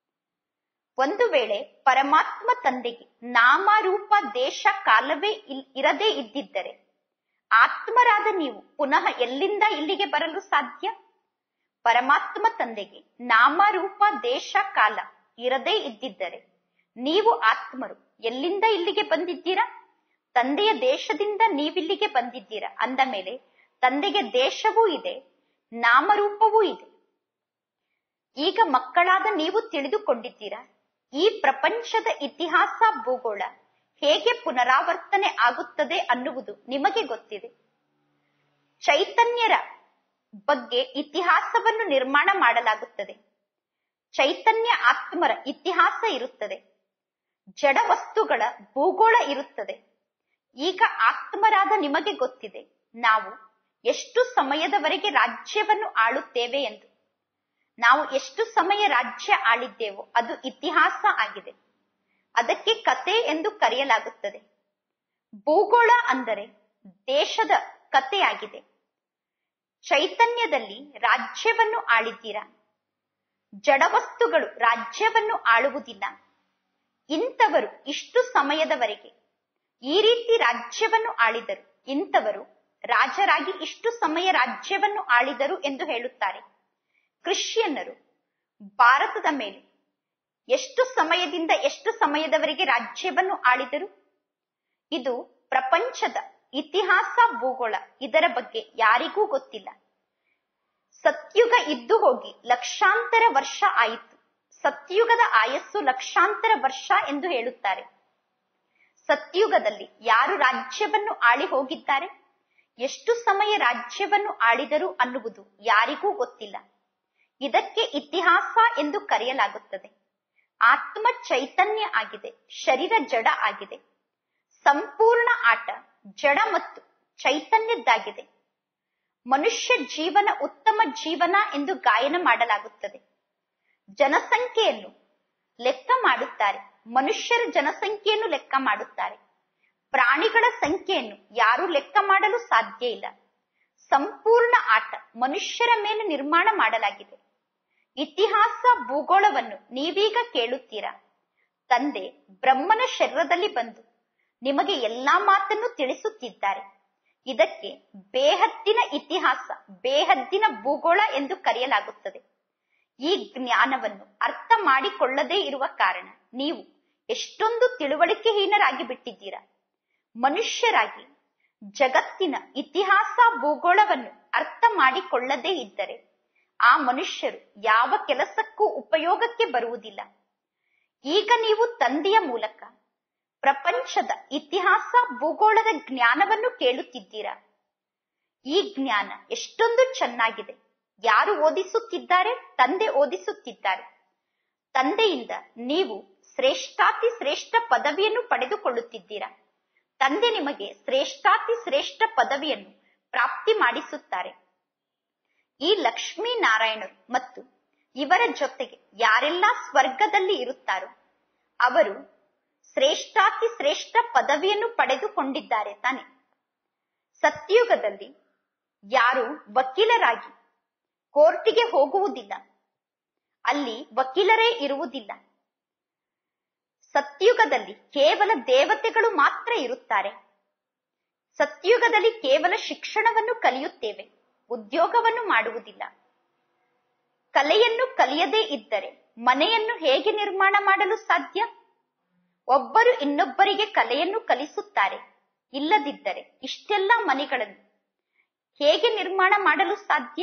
ಒಂದು ವೇಳೆ ಪರಮಾತ್ಮ ತಂದೆಗೆ ನಾಮ ರೂಪ ದೇಶ ಕಾಲವೇ ಇರದೇ ಇದ್ದಿದ್ದರೆ ಆತ್ಮರಾದ ನೀವು ಪುನಃ ಎಲ್ಲಿಂದ ಇಲ್ಲಿಗೆ ಬರಲು ಸಾಧ್ಯ? ಪರಮಾತ್ಮ ತಂದೆಗೆ ನಾಮ ರೂಪ ದೇಶ ಕಾಲ ಇರದೇ ಇದ್ದಿದ್ದರೆ ನೀವು ಆತ್ಮರು ಎಲ್ಲಿಂದ ಇಲ್ಲಿಗೆ ಬಂದಿದ್ದೀರಾ? ತಂದೆಯ ದೇಶದಿಂದ ನೀವಿಲ್ಲಿಗೆ ಬಂದಿದ್ದೀರಾ. ಅಂದ ಮೇಲೆ ತಂದೆಗೆ ದೇಶವೂ ಇದೆ, ನಾಮರೂಪವೂ ಇದೆ. ಈಗ ಮಕ್ಕಳಾದ ನೀವು ತಿಳಿದುಕೊಂಡಿದ್ದೀರಾ ಈ ಪ್ರಪಂಚದ ಇತಿಹಾಸ ಭೂಗೋಳ ಹೇಗೆ ಪುನರಾವರ್ತನೆ ಆಗುತ್ತದೆ ಅನ್ನುವುದು ನಿಮಗೆ ಗೊತ್ತಿದೆ. ಚೈತನ್ಯರ ಬಗ್ಗೆ ಇತಿಹಾಸವನ್ನು ನಿರ್ಮಾಣ ಮಾಡಲಾಗುತ್ತದೆ. ಚೈತನ್ಯ ಆತ್ಮರ ಇತಿಹಾಸ ಇರುತ್ತದೆ. ಜಡ ವಸ್ತುಗಳ ಭೂಗೋಳ ಇರುತ್ತದೆ. ಈಗ ಆತ್ಮರಾದ ನಿಮಗೆ ಗೊತ್ತಿದೆ ನಾವು ಎಷ್ಟು ಸಮಯದವರೆಗೆ ರಾಜ್ಯವನ್ನು ಆಳುತ್ತೇವೆ ಎಂದು. ನಾವು ಎಷ್ಟು ಸಮಯ ರಾಜ್ಯ ಆಳಿದ್ದೇವೋ ಅದು ಇತಿಹಾಸ ಆಗಿದೆ. ಅದಕ್ಕೆ ಕತೆ ಎಂದು ಕರೆಯಲಾಗುತ್ತದೆ. ಭೂಗೋಳ ಅಂದರೆ ದೇಶದ ಕಥೆಯಾಗಿದೆ. ಚೈತನ್ಯದಲ್ಲಿ ರಾಜ್ಯವನ್ನು ಆಳಿದ್ದೀರಾ. ಜಡವಸ್ತುಗಳು ರಾಜ್ಯವನ್ನು ಆಳುವುದಿಲ್ಲ. ಇಂಥವರು ಇಷ್ಟು ಸಮಯದವರೆಗೆ ಈ ರೀತಿ ರಾಜ್ಯವನ್ನು ಆಳಿದರು, ಇಂಥವರು ರಾಜರಾಗಿ ಇಷ್ಟು ಸಮಯ ರಾಜ್ಯವನ್ನು ಆಳಿದರು ಎಂದು ಹೇಳುತ್ತಾರೆ. ಕ್ರಿಶ್ಚಿಯನ್ನರು ಭಾರತದ ಮೇಲೆ ಎಷ್ಟು ಸಮಯದಿಂದ ಎಷ್ಟು ಸಮಯದವರೆಗೆ ರಾಜ್ಯವನ್ನು ಆಳಿದರು? ಇದು ಪ್ರಪಂಚದ ಇತಿಹಾಸ ಭೂಗೋಳ. ಇದರ ಬಗ್ಗೆ ಯಾರಿಗೂ ಗೊತ್ತಿಲ್ಲ. ಸತ್ಯುಗ ಇದ್ದು ಹೋಗಿ ಲಕ್ಷಾಂತರ ವರ್ಷ ಆಯಿತು. ಸತ್ಯುಗದ ಆಯಸ್ಸು ಲಕ್ಷಾಂತರ ವರ್ಷ ಎಂದು ಹೇಳುತ್ತಾರೆ. ಸತ್ಯುಗದಲ್ಲಿ ಯಾರು ರಾಜ್ಯವನ್ನು ಆಳಿ ಹೋಗಿದ್ದಾರೆ, ಎಷ್ಟು ಸಮಯ ರಾಜ್ಯವನ್ನು ಆಳಿದರು ಅನ್ನುವುದು ಯಾರಿಗೂ ಗೊತ್ತಿಲ್ಲ. ಇದಕ್ಕೆ ಇತಿಹಾಸ ಎಂದು ಕರೆಯಲಾಗುತ್ತದೆ. ಆತ್ಮ ಚೈತನ್ಯ ಆಗಿದೆ, ಶರೀರ ಜಡ ಆಗಿದೆ. ಸಂಪೂರ್ಣ ಆಟ ಜಡ ಮತ್ತು ಚೈತನ್ಯದ್ದಾಗಿದೆ. ಮನುಷ್ಯ ಜೀವನ ಉತ್ತಮ ಜೀವನ ಎಂದು ಗಾಯನ ಮಾಡಲಾಗುತ್ತದೆ. ಜನಸಂಖ್ಯೆಯನ್ನು ಲೆಕ್ಕ ಮಾಡುತ್ತಾರೆ, ಮನುಷ್ಯರ ಜನಸಂಖ್ಯೆಯನ್ನು ಲೆಕ್ಕ ಮಾಡುತ್ತಾರೆ. ಪ್ರಾಣಿಗಳ ಸಂಖ್ಯೆಯನ್ನು ಯಾರೂ ಲೆಕ್ಕ ಮಾಡಲು ಸಾಧ್ಯ ಇಲ್ಲ. ಸಂಪೂರ್ಣ ಆಟ ಮನುಷ್ಯರ ಮೇಲೆ ನಿರ್ಮಾಣ ಮಾಡಲಾಗಿದೆ. ಇತಿಹಾಸ ಭೂಗೋಳವನ್ನು ನೀವೀಗ ಕೇಳುತ್ತೀರಾ. ತಂದೆ ಬ್ರಹ್ಮನ ಶರೀರದಲ್ಲಿ ಬಂದು ನಿಮಗೆ ಎಲ್ಲಾ ಮಾತನ್ನು ತಿಳಿಸುತ್ತಿದ್ದಾರೆ. ಇದಕ್ಕೆ ಬೇಹದ್ದಿನ ಇತಿಹಾಸ, ಬೇಹದ್ದಿನ ಭೂಗೋಳ ಎಂದು ಕರೆಯಲಾಗುತ್ತದೆ. ಈ ಜ್ಞಾನವನ್ನು ಅರ್ಥ ಮಾಡಿಕೊಳ್ಳದೇ ಇರುವ ಕಾರಣ ನೀವು ಎಷ್ಟೊಂದು ತಿಳುವಳಿಕೆಹೀನರಾಗಿ ಬಿಟ್ಟಿದ್ದೀರಾ. ಮನುಷ್ಯರಾಗಿ ಜಗತ್ತಿನ ಇತಿಹಾಸ ಭೂಗೋಳವನ್ನು ಅರ್ಥ ಮಾಡಿಕೊಳ್ಳದೇ ಇದ್ದರೆ ಆ ಮನುಷ್ಯರು ಯಾವ ಕೆಲಸಕ್ಕೂ ಉಪಯೋಗಕ್ಕೆ ಬರುವುದಿಲ್ಲ. ಈಗ ನೀವು ತಂದೆಯ ಮೂಲಕ ಪ್ರಪಂಚದ ಇತಿಹಾಸ ಭೂಗೋಳದ ಜ್ಞಾನವನ್ನು ಕೇಳುತ್ತಿದ್ದೀರಾ. ಈ ಜ್ಞಾನ ಎಷ್ಟೊಂದು ಚೆನ್ನಾಗಿದೆ. ಯಾರು ಓದಿಸುತ್ತಿದ್ದಾರೆ? ತಂದೆ ಓದಿಸುತ್ತಿದ್ದಾರೆ. ತಂದೆಯಿಂದ ನೀವು ಶ್ರೇಷ್ಠಾತಿ ಶ್ರೇಷ್ಠ ಪದವಿಯನ್ನು ಪಡೆದುಕೊಳ್ಳುತ್ತಿದ್ದೀರಾ. ತಂದೆ ನಿಮಗೆ ಶ್ರೇಷ್ಠಾತಿ ಶ್ರೇಷ್ಠ ಪದವಿಯನ್ನು ಪ್ರಾಪ್ತಿ ಮಾಡಿಸುತ್ತಾರೆ. ಈ ಲಕ್ಷ್ಮೀನಾರಾಯಣರು ಮತ್ತು ಇವರ ಜೊತೆಗೆ ಯಾರೆಲ್ಲ ಸ್ವರ್ಗದಲ್ಲಿ ಇರುತ್ತಾರೋ ಅವರು ಶ್ರೇಷ್ಠಾತಿ ಶ್ರೇಷ್ಠ ಪದವಿಯನ್ನು ಪಡೆದುಕೊಂಡಿದ್ದಾರೆ ತಾನೆ. ಸತ್ಯುಗದಲ್ಲಿ ಯಾರು ವಕೀಲರಾಗಿ ಕೋರ್ಟಿಗೆ ಹೋಗುವುದಿಲ್ಲ, ಅಲ್ಲಿ ವಕೀಲರೇ ಇರುವುದಿಲ್ಲ. ಸತ್ಯುಗದಲ್ಲಿ ಕೇವಲ ದೇವತೆಗಳು ಮಾತ್ರ ಇರುತ್ತಾರೆ. ಸತ್ಯುಗದಲ್ಲಿ ಕೇವಲ ಶಿಕ್ಷಣವನ್ನು ಕಲಿಯುತ್ತೇವೆ, ಉದ್ಯೋಗವನ್ನು ಮಾಡುವುದಿಲ್ಲ. ಕಲೆಯನ್ನು ಕಲಿಯದೇ ಇದ್ದರೆ ಮನೆಯನ್ನು ಹೇಗೆ ನಿರ್ಮಾಣ ಮಾಡಲು ಸಾಧ್ಯ? ಒಬ್ಬರು ಇನ್ನೊಬ್ಬರಿಗೆ ಕಲೆಯನ್ನು ಕಲಿಸುತ್ತಾರೆ. ಇಲ್ಲದಿದ್ದರೆ ಇಷ್ಟೆಲ್ಲ ಮನೆಗಳನ್ನು ಹೇಗೆ ನಿರ್ಮಾಣ ಮಾಡಲು ಸಾಧ್ಯ?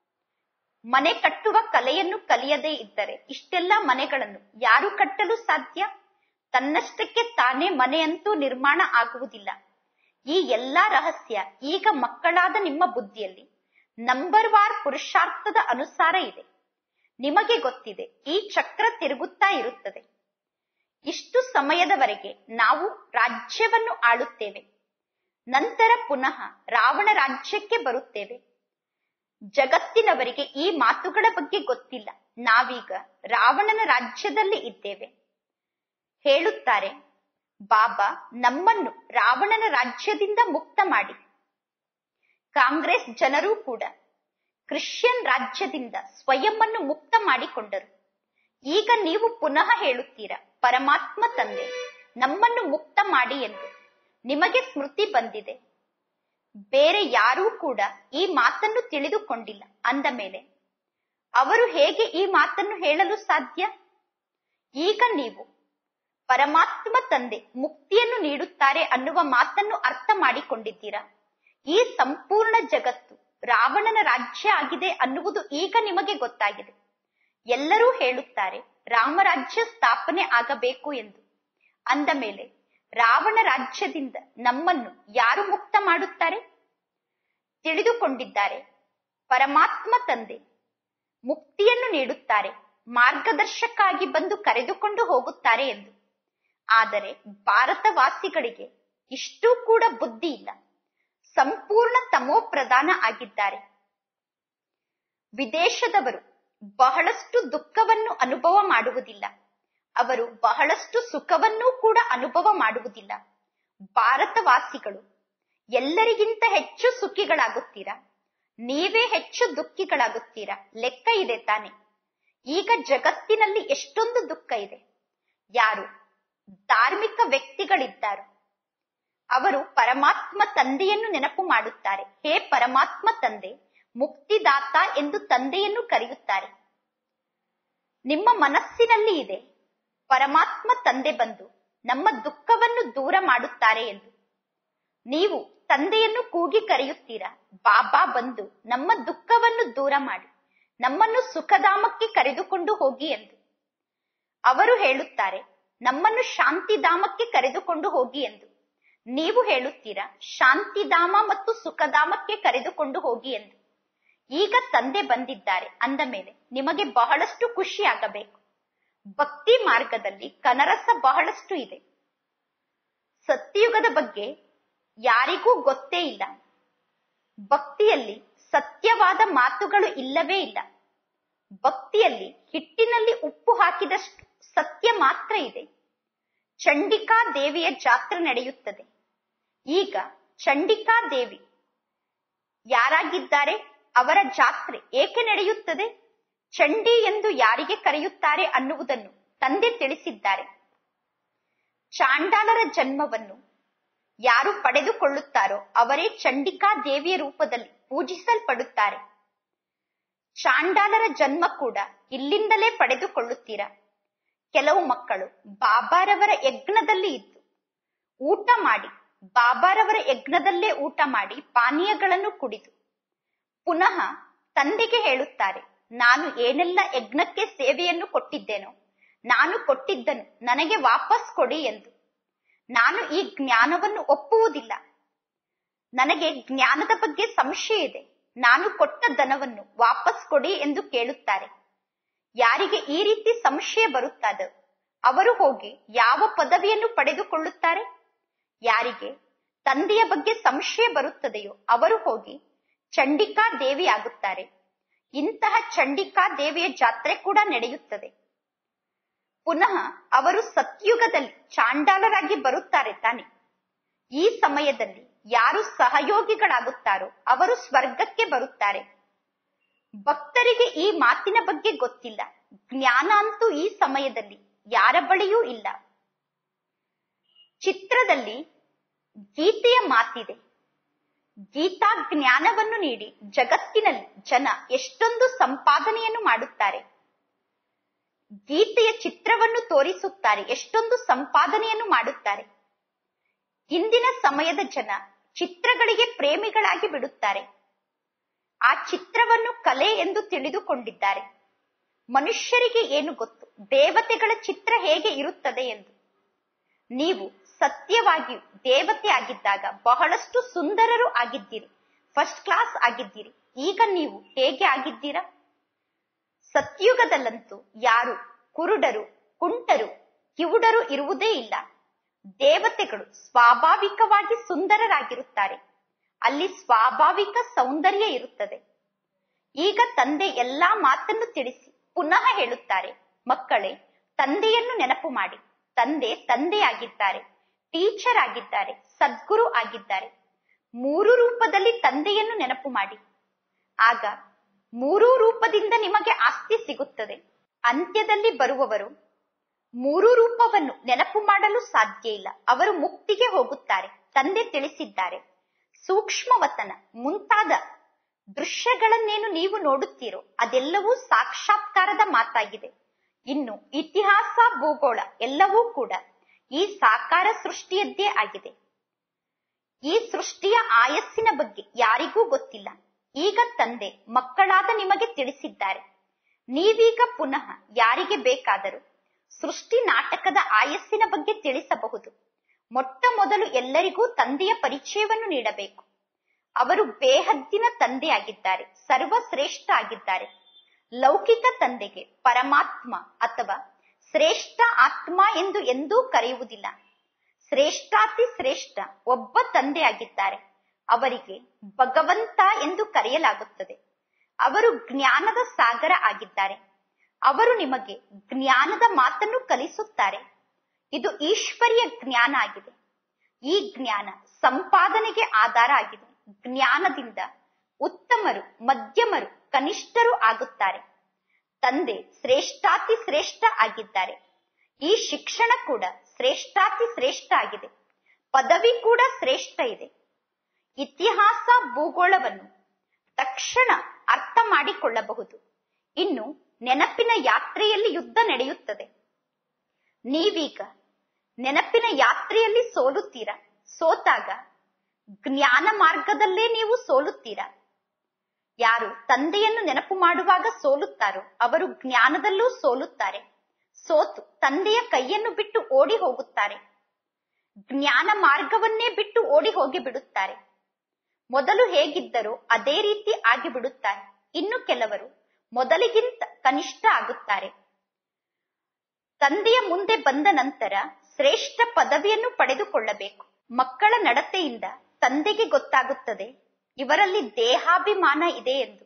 ಮನೆ ಕಟ್ಟುವ ಕಲೆಯನ್ನು ಕಲಿಯದೇ ಇದ್ದರೆ ಇಷ್ಟೆಲ್ಲ ಮನೆಗಳನ್ನು ಯಾರು ಕಟ್ಟಲು ಸಾಧ್ಯ? ತನ್ನಷ್ಟಕ್ಕೆ ತಾನೇ ಮನೆಯಂತೂ ನಿರ್ಮಾಣ ಆಗುವುದಿಲ್ಲ. ಈ ಎಲ್ಲಾ ರಹಸ್ಯ ಈಗ ಮಕ್ಕಳಾದ ನಿಮ್ಮ ಬುದ್ಧಿಯಲ್ಲಿ ನಂಬರ್ ವಾರ್ ಪುರುಷಾರ್ಥದ ಅನುಸಾರ ಇದೆ. ನಿಮಗೆ ಗೊತ್ತಿದೆ, ಈ ಚಕ್ರ ತಿರುಗುತ್ತಾ ಇರುತ್ತದೆ. ಇಷ್ಟು ಸಮಯದವರೆಗೆ ನಾವು ರಾಜ್ಯವನ್ನು ಆಳುತ್ತೇವೆ. ನಂತರ ಪುನಃ ರಾವಣ ರಾಜ್ಯಕ್ಕೆ ಬರುತ್ತೇವೆ. ಜಗತ್ತಿನವರಿಗೆ ಈ ಮಾತುಗಳ ಬಗ್ಗೆ ಗೊತ್ತಿಲ್ಲ. ನಾವೀಗ ರಾವಣನ ರಾಜ್ಯದಲ್ಲಿ ಇದ್ದೇವೆ. ಹೇಳುತ್ತಾರೆ, ಬಾಬಾ ನಮ್ಮನ್ನು ರಾವಣನ ರಾಜ್ಯದಿಂದ ಮುಕ್ತ ಮಾಡಿ. ಕಾಂಗ್ರೆಸ್ ಜನರೂ ಕೂಡ ಕ್ರಿಶ್ಚಿಯನ್ ರಾಜ್ಯದಿಂದ ಸ್ವಯಂವನ್ನು ಮುಕ್ತ ಮಾಡಿಕೊಂಡರು. ಈಗ ನೀವು ಪುನಃ ಹೇಳುತ್ತೀರಾ, ಪರಮಾತ್ಮ ತಂದೆ ನಮ್ಮನ್ನು ಮುಕ್ತ ಮಾಡಿ ಎಂದು. ನಿಮಗೆ ಸ್ಮೃತಿ ಬಂದಿದೆ. ಬೇರೆ ಯಾರೂ ಕೂಡ ಈ ಮಾತನ್ನು ತಿಳಿದುಕೊಂಡಿಲ್ಲ ಅಂದ ಮೇಲೆ ಅವರು ಹೇಗೆ ಈ ಮಾತನ್ನು ಹೇಳಲು ಸಾಧ್ಯ? ಈಗ ನೀವು ಪರಮಾತ್ಮ ತಂದೆ ಮುಕ್ತಿಯನ್ನು ನೀಡುತ್ತಾರೆ ಅನ್ನುವ ಮಾತನ್ನು ಅರ್ಥ ಮಾಡಿಕೊಂಡಿದ್ದೀರಾ. ಈ ಸಂಪೂರ್ಣ ಜಗತ್ತು ರಾವಣನ ರಾಜ್ಯ ಆಗಿದೆ ಅನ್ನುವುದು ಈಗ ನಿಮಗೆ ಗೊತ್ತಾಗಿದೆ. ಎಲ್ಲರೂ ಹೇಳುತ್ತಾರೆ ರಾಮರಾಜ್ಯ ಸ್ಥಾಪನೆ ಆಗಬೇಕು ಎಂದು. ಅಂದ ಮೇಲೆ ರಾವಣ ರಾಜ್ಯದಿಂದ ನಮ್ಮನ್ನು ಯಾರು ಮುಕ್ತ ಮಾಡುತ್ತಾರೆ? ತಿಳಿದುಕೊಂಡಿದ್ದಾರೆ, ಪರಮಾತ್ಮ ತಂದೆ ಮುಕ್ತಿಯನ್ನು ನೀಡುತ್ತಾರೆ, ಮಾರ್ಗದರ್ಶಕ್ಕಾಗಿ ಬಂದು ಕರೆದುಕೊಂಡು ಹೋಗುತ್ತಾರೆ ಎಂದು. ಆದರೆ ಭಾರತವಾಸಿಗಳಿಗೆ ಇಷ್ಟೂ ಕೂಡ ಬುದ್ಧಿ ಇಲ್ಲ. ಸಂಪೂರ್ಣ ತಮೋ ಪ್ರಧಾನ ಆಗಿದ್ದಾರೆ. ವಿದೇಶದವರು ಬಹಳಷ್ಟು ದುಃಖವನ್ನು ಅನುಭವ ಮಾಡುವುದಿಲ್ಲ, ಅವರು ಬಹಳಷ್ಟು ಸುಖವನ್ನೂ ಕೂಡ ಅನುಭವ ಮಾಡುವುದಿಲ್ಲ. ಭಾರತವಾಸಿಗಳು ಎಲ್ಲರಿಗಿಂತ ಹೆಚ್ಚು ಸುಖಿಗಳಾಗುತ್ತೀರಾ, ನೀವೇ ಹೆಚ್ಚು ದುಃಖಿಗಳಾಗುತ್ತೀರಾ. ಲೆಕ್ಕ ಇದೆ ತಾನೆ. ಈಗ ಜಗತ್ತಿನಲ್ಲಿ ಎಷ್ಟೊಂದು ದುಃಖ ಇದೆ. ಯಾರು ಧಾರ್ಮಿಕ ವ್ಯಕ್ತಿಗಳಿದ್ದಾರೋ ಅವರು ಪರಮಾತ್ಮ ತಂದೆಯನ್ನು ನೆನಪು ಮಾಡುತ್ತಾರೆ. ಹೇ ಪರಮಾತ್ಮ ತಂದೆ, ಮುಕ್ತಿದಾತ ಎಂದು ತಂದೆಯನ್ನು ಕರೆಯುತ್ತಾರೆ. ನಿಮ್ಮ ಮನಸ್ಸಿನಲ್ಲಿ ಇದೆ ಪರಮಾತ್ಮ ತಂದೆ ಬಂದು ನಮ್ಮ ದುಃಖವನ್ನು ದೂರ ಮಾಡುತ್ತಾರೆ ಎಂದು. ನೀವು ತಂದೆಯನ್ನು ಕೂಗಿ ಕರೆಯುತ್ತೀರಾ, ಬಾಬಾ ಬಂದು ನಮ್ಮ ದುಃಖವನ್ನು ದೂರ ಮಾಡಿ ನಮ್ಮನ್ನು ಸುಖಧಾಮಕ್ಕೆ ಕರೆದುಕೊಂಡು ಹೋಗಿ ಎಂದು. ಅವರು ಹೇಳುತ್ತಾರೆ, ನಮ್ಮನ್ನು ಶಾಂತಿಧಾಮಕ್ಕೆ ಕರೆದುಕೊಂಡು ಹೋಗಿ ಎಂದು. ನೀವು ಹೇಳುತ್ತೀರಾ, ಶಾಂತಿಧಾಮ ಮತ್ತು ಸುಖಧಾಮಕ್ಕೆ ಕರೆದುಕೊಂಡು ಹೋಗಿ ಎಂದು. ಈಗ ತಂದೆ ಬಂದಿದ್ದಾರೆ ಅಂದ ಮೇಲೆ ನಿಮಗೆ ಬಹಳಷ್ಟು ಖುಷಿಯಾಗಬೇಕು. ಭಕ್ತಿ ಮಾರ್ಗದಲ್ಲಿ ಕನರಸ ಬಹಳಷ್ಟು ಇದೆ. ಸತ್ಯಯುಗದ ಬಗ್ಗೆ ಯಾರಿಗೂ ಗೊತ್ತೇ ಇಲ್ಲ. ಭಕ್ತಿಯಲ್ಲಿ ಸತ್ಯವಾದ ಮಾತುಗಳು ಇಲ್ಲವೇ ಇಲ್ಲ. ಭಕ್ತಿಯಲ್ಲಿ ಹಿಟ್ಟಿನಲ್ಲಿ ಉಪ್ಪು ಹಾಕಿದಷ್ಟು ಸತ್ಯ ಮಾತ್ರ ಇದೆ. ಚಂಡಿಕಾ ದೇವಿಯ ಜಾತ್ರೆ ನಡೆಯುತ್ತದೆ. ಈಗ ಚಂಡಿಕಾ ದೇವಿ ಯಾರಾಗಿದ್ದಾರೆ, ಅವರ ಜಾತ್ರೆ ಏಕೆ ನಡೆಯುತ್ತದೆ, ಚಂಡಿ ಎಂದು ಯಾರಿಗೆ ಕರೆಯುತ್ತಾರೆ ಅನ್ನುವುದನ್ನು ತಂದೆ ತಿಳಿಸಿದ್ದಾರೆ. ಚಾಂಡಾಲರ ಜನ್ಮವನ್ನು ಯಾರು ಪಡೆದುಕೊಳ್ಳುತ್ತಾರೋ ಅವರೇ ಚಂಡಿಕಾ ದೇವಿಯ ರೂಪದಲ್ಲಿ ಪೂಜಿಸಲ್ಪಡುತ್ತಾರೆ. ಚಾಂಡಾಲರ ಜನ್ಮ ಕೂಡ ಇಲ್ಲಿಂದಲೇ ಪಡೆದುಕೊಳ್ಳುತ್ತೀರಾ. ಕೆಲವು ಮಕ್ಕಳು ಬಾಬಾರವರ ಯಜ್ಞದಲ್ಲಿ ಇದ್ದು ಊಟ ಮಾಡಿ, ಬಾಬಾರವರ ಯಜ್ಞದಲ್ಲೇ ಊಟ ಮಾಡಿ ಪಾನೀಯಗಳನ್ನು ಕುಡಿದು ಪುನಃ ತಂದೆಗೆ ಹೇಳುತ್ತಾರೆ, ನಾನು ಏನೆಲ್ಲ ಯಜ್ಞಕ್ಕೆ ಸೇವೆಯನ್ನು ಕೊಟ್ಟಿದ್ದೇನೋ ನಾನು ಕೊಟ್ಟಿದ್ದನ್ನು ನನಗೆ ವಾಪಸ್ ಕೊಡಿ ಎಂದು. ನಾನು ಈ ಜ್ಞಾನವನ್ನು ಒಪ್ಪುವುದಿಲ್ಲ. ನನಗೆ ಜ್ಞಾನದ ಬಗ್ಗೆ ಸಂಶಯ ಇದೆ. ನಾನು ಕೊಟ್ಟ ಧನವನ್ನು ವಾಪಸ್ ಕೊಡಿ ಎಂದು ಕೇಳುತ್ತಾರೆ. ಯಾರಿಗೆ ಈ ರೀತಿ ಸಂಶಯ ಬರುತ್ತದೋ ಅವರು ಹೋಗಿ ಯಾವ ಪದವಿಯನ್ನು ಪಡೆದುಕೊಳ್ಳುತ್ತಾರೆ. ಯಾರಿಗೆ ತಂದೆಯ ಬಗ್ಗೆ ಸಂಶಯ ಬರುತ್ತದೆಯೋ ಅವರು ಹೋಗಿ ಚಂಡಿಕಾ ದೇವಿ ಆಗುತ್ತಾರೆ. ಇಂತಹ ಚಂಡಿಕಾ ದೇವಿಯ ಜಾತ್ರೆ ಕೂಡ ನಡೆಯುತ್ತದೆ. ಪುನಃ ಅವರು ಸತ್ಯುಗದಲ್ಲಿ ಚಾಂಡಾಲರಾಗಿ ಬರುತ್ತಾರೆ ತಾನೆ. ಈ ಸಮಯದಲ್ಲಿ ಯಾರು ಸಹಯೋಗಿಗಳಾಗುತ್ತಾರೋ ಅವರು ಸ್ವರ್ಗಕ್ಕೆ ಬರುತ್ತಾರೆ. ಭಕ್ತರಿಗೆ ಈ ಮಾತಿನ ಬಗ್ಗೆ ಗೊತ್ತಿಲ್ಲ. ಜ್ಞಾನ ಅಂತೂ ಈ ಸಮಯದಲ್ಲಿ ಯಾರ ಬಳಿಯೂ ಇಲ್ಲ. ಚಿತ್ರದಲ್ಲಿ ಗೀತೆಯ ಮಾತಿದೆ. ಗೀತಾ ಜ್ಞಾನವನ್ನು ನೀಡಿ ಜಗತ್ತಿನಲ್ಲಿ ಜನ ಎಷ್ಟೊಂದು ಸಂಪಾದನೆಯನ್ನು ಮಾಡುತ್ತಾರೆ. ಗೀತೆಯ ಚಿತ್ರವನ್ನು ತೋರಿಸುತ್ತಾರೆ, ಎಷ್ಟೊಂದು ಸಂಪಾದನೆಯನ್ನು ಮಾಡುತ್ತಾರೆ. ಇಂದಿನ ಸಮಯದ ಜನ ಚಿತ್ರಗಳಿಗೆ ಪ್ರೇಮಿಗಳಾಗಿ ಬಿಡುತ್ತಾರೆ. ಆ ಚಿತ್ರವನ್ನು ಕಲೆ ಎಂದು ತಿಳಿದುಕೊಂಡಿದ್ದಾರೆ. ಮನುಷ್ಯರಿಗೆ ಏನು ಗೊತ್ತು ದೇವತೆಗಳ ಚಿತ್ರ ಹೇಗೆ ಇರುತ್ತದೆ ಎಂದು. ನೀವು ಸತ್ಯವಾಗಿ ದೇವತೆ ಆಗಿದ್ದಾಗ ಬಹಳಷ್ಟು ಸುಂದರರು ಆಗಿದ್ದೀರಿ, ಫಸ್ಟ್ ಕ್ಲಾಸ್ ಆಗಿದ್ದೀರಿ. ಈಗ ನೀವು ಹೇಗೆ ಆಗಿದ್ದೀರಾ? ಸತ್ಯುಗದಲ್ಲಂತೂ ಯಾರು ಕುರುಡರು, ಕುಂಟರು, ಕಿವುಡರು ಇರುವುದೇ ಇಲ್ಲ. ದೇವತೆಗಳು ಸ್ವಾಭಾವಿಕವಾಗಿ ಸುಂದರರಾಗಿರುತ್ತಾರೆ. ಅಲ್ಲಿ ಸ್ವಾಭಾವಿಕ ಸೌಂದರ್ಯ ಇರುತ್ತದೆ. ಈಗ ತಂದೆ ಎಲ್ಲಾ ಮಾತನ್ನು ತಿಳಿಸಿ ಪುನಃ ಹೇಳುತ್ತಾರೆ, ಮಕ್ಕಳೇ ತಂದೆಯನ್ನು ನೆನಪು ಮಾಡಿ. ತಂದೆ ತಂದೆಯಾಗಿದ್ದಾರೆ, ಟೀಚರ್ ಆಗಿದ್ದಾರೆ, ಸದ್ಗುರು ಆಗಿದ್ದಾರೆ. 3 ರೂಪದಲ್ಲಿ ತಂದೆಯನ್ನು ನೆನಪು ಮಾಡಿ. ಆಗ 3 ರೂಪದಿಂದ ನಿಮಗೆ ಆಸ್ತಿ ಸಿಗುತ್ತದೆ. ಅಂತ್ಯದಲ್ಲಿ ಬರುವವರು 3 ರೂಪವನ್ನು ನೆನಪು ಮಾಡಲು ಸಾಧ್ಯ ಇಲ್ಲ. ಅವರು ಮುಕ್ತಿಗೆ ಹೋಗುತ್ತಾರೆ. ತಂದೆ ತಿಳಿಸಿದ್ದಾರೆ, ಸೂಕ್ಷ್ಮವತನ ಮುಂತಾದ ದೃಶ್ಯಗಳನ್ನೇನು ನೀವು ನೋಡುತ್ತೀರೋ ಅದೆಲ್ಲವೂ ಸಾಕ್ಷಾತ್ಕಾರದ ಮಾತಾಗಿದೆ. ಇನ್ನು ಇತಿಹಾಸ, ಭೂಗೋಳ ಎಲ್ಲವೂ ಕೂಡ ಈ ಸಾಕಾರ ಸೃಷ್ಟಿಯದ್ದೇ ಆಗಿದೆ. ಈ ಸೃಷ್ಟಿಯ ಆಯಸ್ಸಿನ ಬಗ್ಗೆ ಯಾರಿಗೂ ಗೊತ್ತಿಲ್ಲ. ಈಗ ತಂದೆ ಮಕ್ಕಳಾದ ನಿಮಗೆ ತಿಳಿಸಿದ್ದಾರೆ. ನೀವೀಗ ಪುನಃ ಯಾರಿಗೆ ಬೇಕಾದರೂ ಸೃಷ್ಟಿ ನಾಟಕದ ಆಯಸ್ಸಿನ ಬಗ್ಗೆ ತಿಳಿಸಬಹುದು. ಮೊಟ್ಟ ಮೊದಲು ಎಲ್ಲರಿಗೂ ತಂದೆಯ ಪರಿಚಯವನ್ನು ನೀಡಬೇಕು. ಅವರು ಬೇಹದ್ದಿನ ತಂದೆಯಾಗಿದ್ದಾರೆ, ಸರ್ವಶ್ರೇಷ್ಠ ಆಗಿದ್ದಾರೆ. ಲೌಕಿಕ ತಂದೆಗೆ ಪರಮಾತ್ಮ ಅಥವಾ ಶ್ರೇಷ್ಠ ಆತ್ಮ ಎಂದು ಎಂದೂ ಕರೆಯುವುದಿಲ್ಲ. ಶ್ರೇಷ್ಠಾತಿ ಶ್ರೇಷ್ಠ ಒಬ್ಬ ತಂದೆಯಾಗಿದ್ದಾರೆ. ಅವರಿಗೆ ಭಗವಂತ ಎಂದು ಕರೆಯಲಾಗುತ್ತದೆ. ಅವರು ಜ್ಞಾನದ ಸಾಗರ ಆಗಿದ್ದಾರೆ. ಅವರು ನಿಮಗೆ ಜ್ಞಾನದ ಮಾತನ್ನು ಕಲಿಸುತ್ತಾರೆ. ಇದು ಈಶ್ವರಿಯ ಜ್ಞಾನ ಆಗಿದೆ. ಈ ಜ್ಞಾನ ಸಂಪಾದನೆಗೆ ಆಧಾರ ಆಗಿದೆ. ಜ್ಞಾನದಿಂದ ಉತ್ತಮರು, ಮಧ್ಯಮರು, ಕನಿಷ್ಠರು ಆಗುತ್ತಾರೆ. ತಂದೆ ಶ್ರೇಷ್ಠಾತಿ ಶ್ರೇಷ್ಠ ಆಗಿದ್ದಾರೆ. ಈ ಶಿಕ್ಷಣ ಕೂಡ ಶ್ರೇಷ್ಠಾತಿ ಶ್ರೇಷ್ಠ ಆಗಿದೆ. ಪದವಿ ಕೂಡ ಶ್ರೇಷ್ಠ ಇದೆ. ಇತಿಹಾಸ, ಭೂಗೋಳವನ್ನು ತಕ್ಷಣ ಅರ್ಥ ಮಾಡಿಕೊಳ್ಳಬಹುದು. ಇನ್ನು ನೆನಪಿನ ಯಾತ್ರೆಯಲ್ಲಿ ಯುದ್ಧ ನಡೆಯುತ್ತದೆ. ನೀವೀಗ ನೆನಪಿನ ಯಾತ್ರೆಯಲ್ಲಿ ಸೋಲುತ್ತೀರಾ. ಸೋತಾಗ ಜ್ಞಾನ ಮಾರ್ಗದಲ್ಲೇ ನೀವು ಸೋಲುತ್ತೀರಾ. ಯಾರು ತಂದೆಯನ್ನು ನೆನಪು ಮಾಡುವಾಗ ಸೋಲುತ್ತಾರೋ ಅವರು ಜ್ಞಾನದಲ್ಲೂ ಸೋಲುತ್ತಾರೆ. ಸೋತು ತಂದೆಯ ಕೈಯನ್ನು ಬಿಟ್ಟು ಓಡಿ ಹೋಗುತ್ತಾರೆ. ಜ್ಞಾನ ಮಾರ್ಗವನ್ನೇ ಬಿಟ್ಟು ಓಡಿ ಹೋಗಿ ಬಿಡುತ್ತಾರೆ. ಮೊದಲು ಹೇಗಿದ್ದರೋ ಅದೇ ರೀತಿ ಆಗಿಬಿಡುತ್ತಾರೆ. ಇನ್ನು ಕೆಲವರು ಮೊದಲಿಗಿಂತ ಕನಿಷ್ಠ ಆಗುತ್ತಾರೆ. ತಂದೆಯ ಮುಂದೆ ಬಂದ ನಂತರ ಶ್ರೇಷ್ಠ ಪದವಿಯನ್ನು ಪಡೆದುಕೊಳ್ಳಬೇಕು. ಮಕ್ಕಳ ನಡತೆಯಿಂದ ತಂದೆಗೆ ಗೊತ್ತಾಗುತ್ತದೆ ಇವರಲ್ಲಿ ದೇಹಾಭಿಮಾನ ಇದೆ ಎಂದು.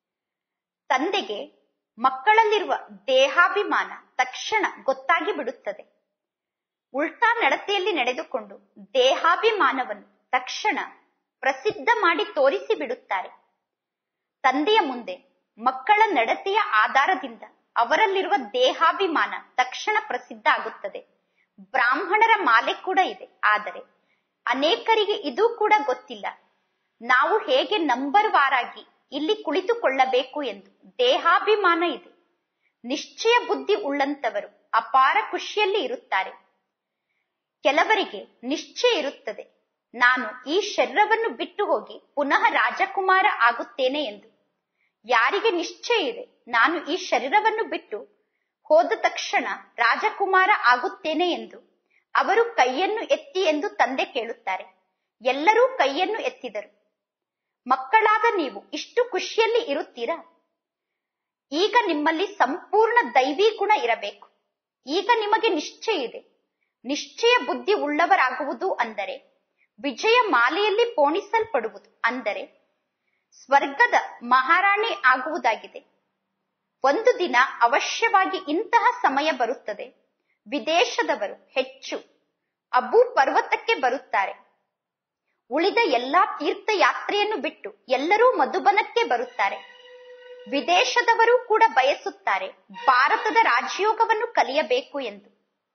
ತಂದೆಗೆ ಮಕ್ಕಳಲ್ಲಿರುವ ದೇಹಾಭಿಮಾನ ತಕ್ಷಣ ಗೊತ್ತಾಗಿ ಬಿಡುತ್ತದೆ. ಉಲ್ಟಾ ನಡತೆಯಲ್ಲಿ ನಡೆದುಕೊಂಡು ದೇಹಾಭಿಮಾನವನ್ನು ತಕ್ಷಣ ಪ್ರಸಿದ್ಧ ಮಾಡಿ ತೋರಿಸಿ ಬಿಡುತ್ತಾರೆ. ತಂದೆಯ ಮುಂದೆ ಮಕ್ಕಳ ನಡತೆಯ ಆಧಾರದಿಂದ ಅವರಲ್ಲಿರುವ ದೇಹಾಭಿಮಾನ ತಕ್ಷಣ ಪ್ರಸಿದ್ಧ ಆಗುತ್ತದೆ. ಬ್ರಾಹ್ಮಣರ ಮಾಲೆ ಕೂಡ ಇದೆ. ಆದರೆ ಅನೇಕರಿಗೆ ಇದು ಕೂಡ ಗೊತ್ತಿಲ್ಲ ನಾವು ಹೇಗೆ ನಂಬರ್ ವಾರಾಗಿ ಇಲ್ಲಿ ಕುಳಿತುಕೊಳ್ಳಬೇಕು ಎಂದು. ದೇಹಾಭಿಮಾನ ಇದೆ. ನಿಶ್ಚಯ ಬುದ್ಧಿ ಉಳ್ಳಂತವರು ಅಪಾರ ಖುಷಿಯಲ್ಲಿ ಇರುತ್ತಾರೆ. ಕೆಲವರಿಗೆ ನಿಶ್ಚಯ ಇರುತ್ತದೆ ನಾನು ಈ ಶರೀರವನ್ನು ಬಿಟ್ಟು ಹೋಗಿ ಪುನಃ ರಾಜಕುಮಾರ ಆಗುತ್ತೇನೆ ಎಂದು. ಯಾರಿಗೆ ನಿಶ್ಚಯ ಇದೆ ನಾನು ಈ ಶರೀರವನ್ನು ಬಿಟ್ಟು ಹೋದ ತಕ್ಷಣ ರಾಜಕುಮಾರ ಆಗುತ್ತೇನೆ ಎಂದು ಅವರು ಕೈಯನ್ನು ಎತ್ತಿ ಎಂದು ತಂದೆ ಕೇಳುತ್ತಾರೆ. ಎಲ್ಲರೂ ಕೈಯನ್ನು ಎತ್ತಿದರು. ಮಕ್ಕಳಾದ ನೀವು ಇಷ್ಟು ಖುಷಿಯಲ್ಲಿ ಇರುತ್ತೀರಾ? ಈಗ ನಿಮ್ಮಲ್ಲಿ ಸಂಪೂರ್ಣ ದೈವಿ ಗುಣ ಇರಬೇಕು. ಈಗ ನಿಮಗೆ ನಿಶ್ಚಯ ಇದೆ. ನಿಶ್ಚಯ ಬುದ್ಧಿ ಉಳ್ಳವರಾಗುವುದು ಅಂದರೆ ವಿಜಯ ಮಾಲೆಯಲ್ಲಿ ಪೋಣಿಸಲ್ಪಡುವುದು, ಅಂದರೆ ಸ್ವರ್ಗದ ಮಹಾರಾಣಿ ಆಗುವುದಾಗಿದೆ. ಒಂದು ದಿನ ಅವಶ್ಯವಾಗಿ ಇಂತಹ ಸಮಯ ಬರುತ್ತದೆ. ವಿದೇಶದವರು ಹೆಚ್ಚು ಅಬು ಪರ್ವತಕ್ಕೆ ಬರುತ್ತಾರೆ. ಉಳಿದ ಎಲ್ಲಾ ತೀರ್ಥಯಾತ್ರೆಯನ್ನು ಬಿಟ್ಟು ಎಲ್ಲರೂ ಮಧುಬನಕ್ಕೆ ಬರುತ್ತಾರೆ. ವಿದೇಶದವರು ಕೂಡ ಬಯಸುತ್ತಾರೆ ಭಾರತದ ರಾಜಯೋಗವನ್ನು ಕಲಿಯಬೇಕು ಎಂದು.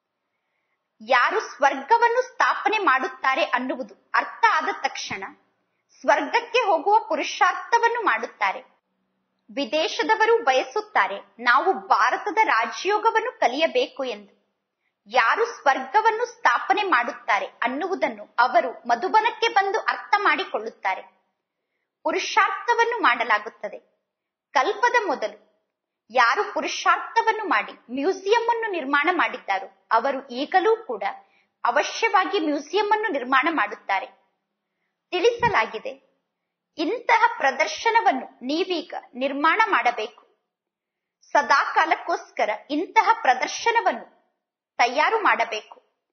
ಯಾರು ಸ್ವರ್ಗವನ್ನು ಸ್ಥಾಪನೆ ಮಾಡುತ್ತಾರೆ ಅನ್ನುವುದು ಅರ್ಥ ಆದ ತಕ್ಷಣ ಸ್ವರ್ಗಕ್ಕೆ ಹೋಗುವ ಪುರುಷಾರ್ಥವನ್ನು ಮಾಡುತ್ತಾರೆ. ವಿದೇಶದವರು ಬಯಸುತ್ತಾರೆ ನಾವು ಭಾರತದ ರಾಜಯೋಗವನ್ನು ಕಲಿಯಬೇಕು ಎಂದು. ಯಾರು ಸ್ವರ್ಗವನ್ನು ಸ್ಥಾಪನೆ ಮಾಡುತ್ತಾರೆ ಅನ್ನುವುದನ್ನು ಅವರು ಮಧುಬನಕ್ಕೆ ಬಂದು ಅರ್ಥ ಮಾಡಿಕೊಳ್ಳುತ್ತಾರೆ. ಪುರುಷಾರ್ಥವನ್ನು ಮಾಡಲಾಗುತ್ತದೆ. ಕಲ್ಪದ ಮೊದಲು ಯಾರು ಪುರುಷಾರ್ಥವನ್ನು ಮಾಡಿ ಮ್ಯೂಸಿಯಂ ಅನ್ನು ನಿರ್ಮಾಣ ಮಾಡಿದ್ದಾರೋ ಅವರು ಈಗಲೂ ಕೂಡ ಅವಶ್ಯವಾಗಿ ಮ್ಯೂಸಿಯಂ ಅನ್ನು ನಿರ್ಮಾಣ ಮಾಡುತ್ತಾರೆ. ತಿಳಿಸಲಾಗಿದೆ ಇಂತಹ ಪ್ರದರ್ಶನವನ್ನು ನೀವೀಗ ನಿರ್ಮಾಣ ಮಾಡಬೇಕು. ಸದಾ ಕಾಲಕ್ಕೋಸ್ಕರ ಇಂತಹ ಪ್ರದರ್ಶನವನ್ನು ತಯಾರು ಮಾಡಬೇಕು.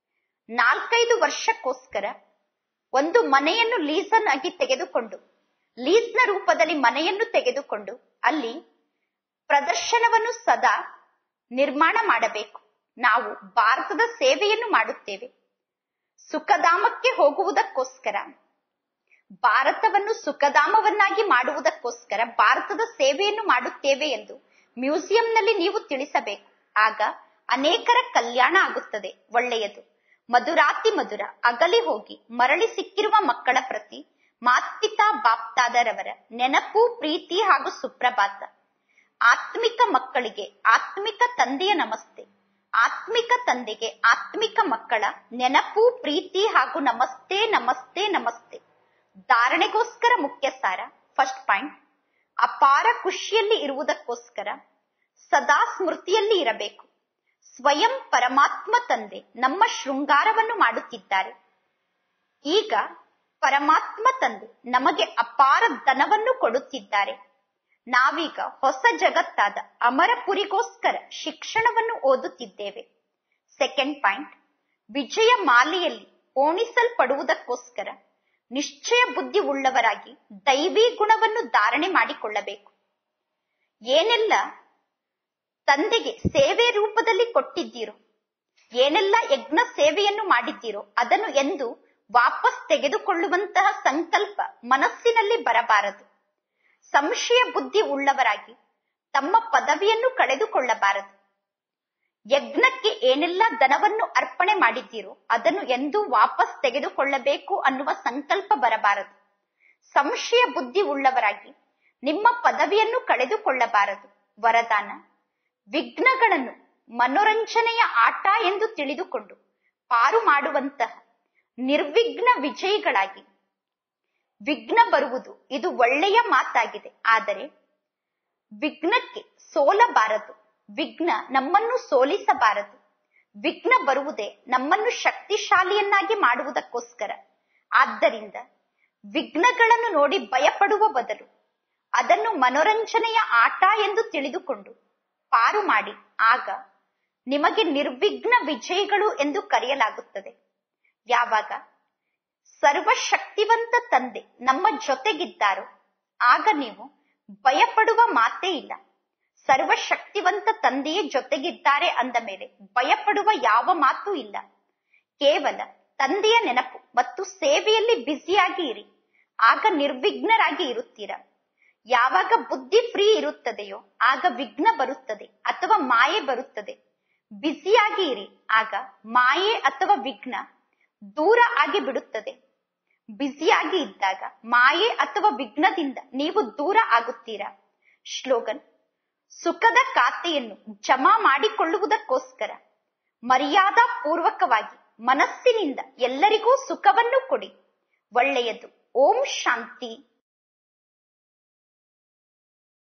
4-5 ವರ್ಷಕ್ಕೋಸ್ಕರ ಒಂದು ಮನೆಯನ್ನು ಲೀಸನ್ ಆಗಿ ತೆಗೆದುಕೊಂಡು, ಲೀಸ್ನ ರೂಪದಲ್ಲಿ ಮನೆಯನ್ನು ತೆಗೆದುಕೊಂಡು ಅಲ್ಲಿ ಪ್ರದರ್ಶನವನ್ನು ಸದಾ ನಿರ್ಮಾಣ ಮಾಡಬೇಕು. ನಾವು ಭಾರತದ ಸೇವೆಯನ್ನು ಮಾಡುತ್ತೇವೆ. ಸುಖಧಾಮಕ್ಕೆ ಹೋಗುವುದಕ್ಕೋಸ್ಕರ, ಭಾರತವನ್ನು ಸುಖಧಾಮವನ್ನಾಗಿ ಮಾಡುವುದಕ್ಕೋಸ್ಕರ ಭಾರತದ ಸೇವೆಯನ್ನು ಮಾಡುತ್ತೇವೆ ಎಂದು ಮ್ಯೂಸಿಯಂನಲ್ಲಿ ನೀವು ತಿಳಿಸಬೇಕು. ಆಗ ಅನೇಕರ ಕಲ್ಯಾಣ ಆಗುತ್ತದೆ. ಒಳ್ಳೆಯದು. ಮಧುರಾತಿ ಮಧುರ ಅಗಲಿ ಹೋಗಿ ಮರಳಿ ಸಿಕ್ಕಿರುವ ಮಕ್ಕಳ ಪ್ರತಿ ಮಾತ್ಪಿತಾ ಬಾಪ್ತಾದರವರ ನೆನಪು, ಪ್ರೀತಿ ಹಾಗೂ ಸುಪ್ರಭಾತ. ಆತ್ಮಿಕ ಮಕ್ಕಳಿಗೆ ಆತ್ಮಿಕ ತಂದೆಯ ನಮಸ್ತೆ. ಆತ್ಮಿಕ ತಂದೆಗೆ ಆತ್ಮಿಕ ಮಕ್ಕಳ ನೆನಪು, ಪ್ರೀತಿ ಹಾಗೂ ನಮಸ್ತೆ ನಮಸ್ತೆ ನಮಸ್ತೆ. ಧಾರಣೆಗೋಸ್ಕರ ಮುಖ್ಯ ಸಾರ. ಫಸ್ಟ್ ಪಾಯಿಂಟ್, ಅಪಾರ ಖುಷಿಯಲ್ಲಿ ಇರುವುದಕ್ಕೋಸ್ಕರ ಸದಾ ಸ್ಮೃತಿಯಲ್ಲಿ ಇರಬೇಕು. ಸ್ವಯಂ ಪರಮಾತ್ಮ ತಂದೆ ನಮ್ಮ ಶೃಂಗಾರವನ್ನು ಮಾಡುತ್ತಿದ್ದಾರೆ. ಈಗ ಪರಮಾತ್ಮ ತಂದೆ ನಮಗೆ ಅಪಾರ ಧನವನ್ನು ಕೊಡುತ್ತಿದ್ದಾರೆ. ನಾವೀಗ ಹೊಸ ಜಗತ್ತಾದ ಅಮರಪುರಿಗೋಸ್ಕರ ಶಿಕ್ಷಣವನ್ನು ಓದುತ್ತಿದ್ದೇವೆ. ಸೆಕೆಂಡ್ ಪಾಯಿಂಟ್, ವಿಜಯ ಮಾಲೆಯಲ್ಲಿ ಪೋಣಿಸಲ್ಪಡುವುದಕ್ಕೋಸ್ಕರ ನಿಶ್ಚಯ ಬುದ್ಧಿ ಉಳ್ಳವರಾಗಿ ದೈವಿ ಗುಣವನ್ನು ಧಾರಣೆ ಮಾಡಿಕೊಳ್ಳಬೇಕು. ಏನೆಲ್ಲ ತಂದೆಗೆ ಸೇವೆ ರೂಪದಲ್ಲಿ ಕೊಟ್ಟಿದ್ದೀರೋ, ಏನೆಲ್ಲ ಯಜ್ಞ ಸೇವೆಯನ್ನು ಮಾಡಿದ್ದೀರೋ ಅದನ್ನು ಎಂದು ವಾಪಸ್ ತೆಗೆದುಕೊಳ್ಳುವಂತಹ ಸಂಕಲ್ಪ ಮನಸ್ಸಿನಲ್ಲಿ ಬರಬಾರದು. ಸಂಶಯ ಬುದ್ಧಿ ಉಳ್ಳವರಾಗಿ ತಮ್ಮ ಪದವಿಯನ್ನು ಕಳೆದುಕೊಳ್ಳಬಾರದು. ಯಜ್ಞಕ್ಕೆ ಏನೆಲ್ಲ ಧನವನ್ನು ಅರ್ಪಣೆ ಮಾಡಿದ್ದೀರೋ ಅದನ್ನು ಎಂದೂ ವಾಪಸ್ ತೆಗೆದುಕೊಳ್ಳಬೇಕು ಅನ್ನುವ ಸಂಕಲ್ಪ ಬರಬಾರದು. ಸಂಶಯ ಬುದ್ಧಿ ಉಳ್ಳವರಾಗಿ ನಿಮ್ಮ ಪದವಿಯನ್ನು ಕಳೆದುಕೊಳ್ಳಬಾರದು. ವರದಾನ, ವಿಘ್ನಗಳನ್ನು ಮನೋರಂಜನೆಯ ಆಟ ಎಂದು ತಿಳಿದುಕೊಂಡು ಪಾರು ಮಾಡುವಂತಹ ನಿರ್ವಿಘ್ನ ವಿಜಯಿಗಳಾಗಿ ವಿಘ್ನ ಬರುವುದು ಇದು ಒಳ್ಳೆಯ ಮಾತಾಗಿದೆ. ಆದರೆ ವಿಘ್ನಕ್ಕೆ ಸೋಲಬಾರದು. ವಿಘ್ನ ನಮ್ಮನ್ನು ಸೋಲಿಸಬಾರದು. ವಿಘ್ನ ಬರುವುದೇ ನಮ್ಮನ್ನು ಶಕ್ತಿಶಾಲಿಯನ್ನಾಗಿ ಮಾಡುವುದಕ್ಕೋಸ್ಕರ. ಆದ್ದರಿಂದ ವಿಘ್ನಗಳನ್ನು ನೋಡಿ ಭಯಪಡುವ ಬದಲು ಅದನ್ನು ಮನೋರಂಜನೆಯ ಆಟ ಎಂದು ತಿಳಿದುಕೊಂಡು ಪಾರು ಮಾಡಿ. ಆಗ ನಿಮಗೆ ನಿರ್ವಿಘ್ನ ವಿಜಯಿಗಳು ಎಂದು ಕರೆಯಲಾಗುತ್ತದೆ. ಯಾವಾಗ ಸರ್ವಶಕ್ತಿವಂತ ತಂದೆ ನಮ್ಮ ಜೊತೆಗಿದ್ದಾರೋ ಆಗ ನೀವು ಭಯಪಡುವ ಮಾತೇ ಇಲ್ಲ. ಸರ್ವಶಕ್ತಿವಂತ ತಂದೆಯೇ ಜೊತೆಗಿದ್ದಾರೆ ಅಂದ ಮೇಲೆ ಭಯಪಡುವ ಯಾವ ಮಾತೂ ಇಲ್ಲ. ಕೇವಲ ತಂದೆಯ ನೆನಪು ಮತ್ತು ಸೇವೆಯಲ್ಲಿ ಬ್ಯುಸಿಯಾಗಿ ಇರಿ. ಆಗ ನಿರ್ವಿಘ್ನರಾಗಿ ಇರುತ್ತೀರಾ. ಯಾವಾಗ ಬುದ್ಧಿ ಫ್ರೀ ಇರುತ್ತದೆಯೋ ಆಗ ವಿಘ್ನ ಬರುತ್ತದೆ ಅಥವಾ ಮಾಯೆ ಬರುತ್ತದೆ. ಬ್ಯುಸಿಯಾಗಿ ಇರಿ. ಆಗ ಮಾಯೆ ಅಥವಾ ವಿಘ್ನ ದೂರ ಆಗಿ ಬಿಡುತ್ತದೆ. ಬ್ಯುಸಿಯಾಗಿ ಇದ್ದಾಗ ಮಾಯೆ ಅಥವಾ ವಿಘ್ನದಿಂದ ನೀವು ದೂರ ಆಗುತ್ತೀರಾ. ಶ್ಲೋಗನ್: ಸುಖದ ಖಾತೆಯನ್ನು ಜಮಾ ಮಾಡಿಕೊಳ್ಳುವುದಕ್ಕೋಸ್ಕರ ಮರ್ಯಾದಾ ಪೂರ್ವಕವಾಗಿ ಮನಸ್ಸಿನಿಂದ ಎಲ್ಲರಿಗೂ ಸುಖವನ್ನು ಕೊಡಿ. ಒಳ್ಳೆಯದು. ಓಂ ಶಾಂತಿ.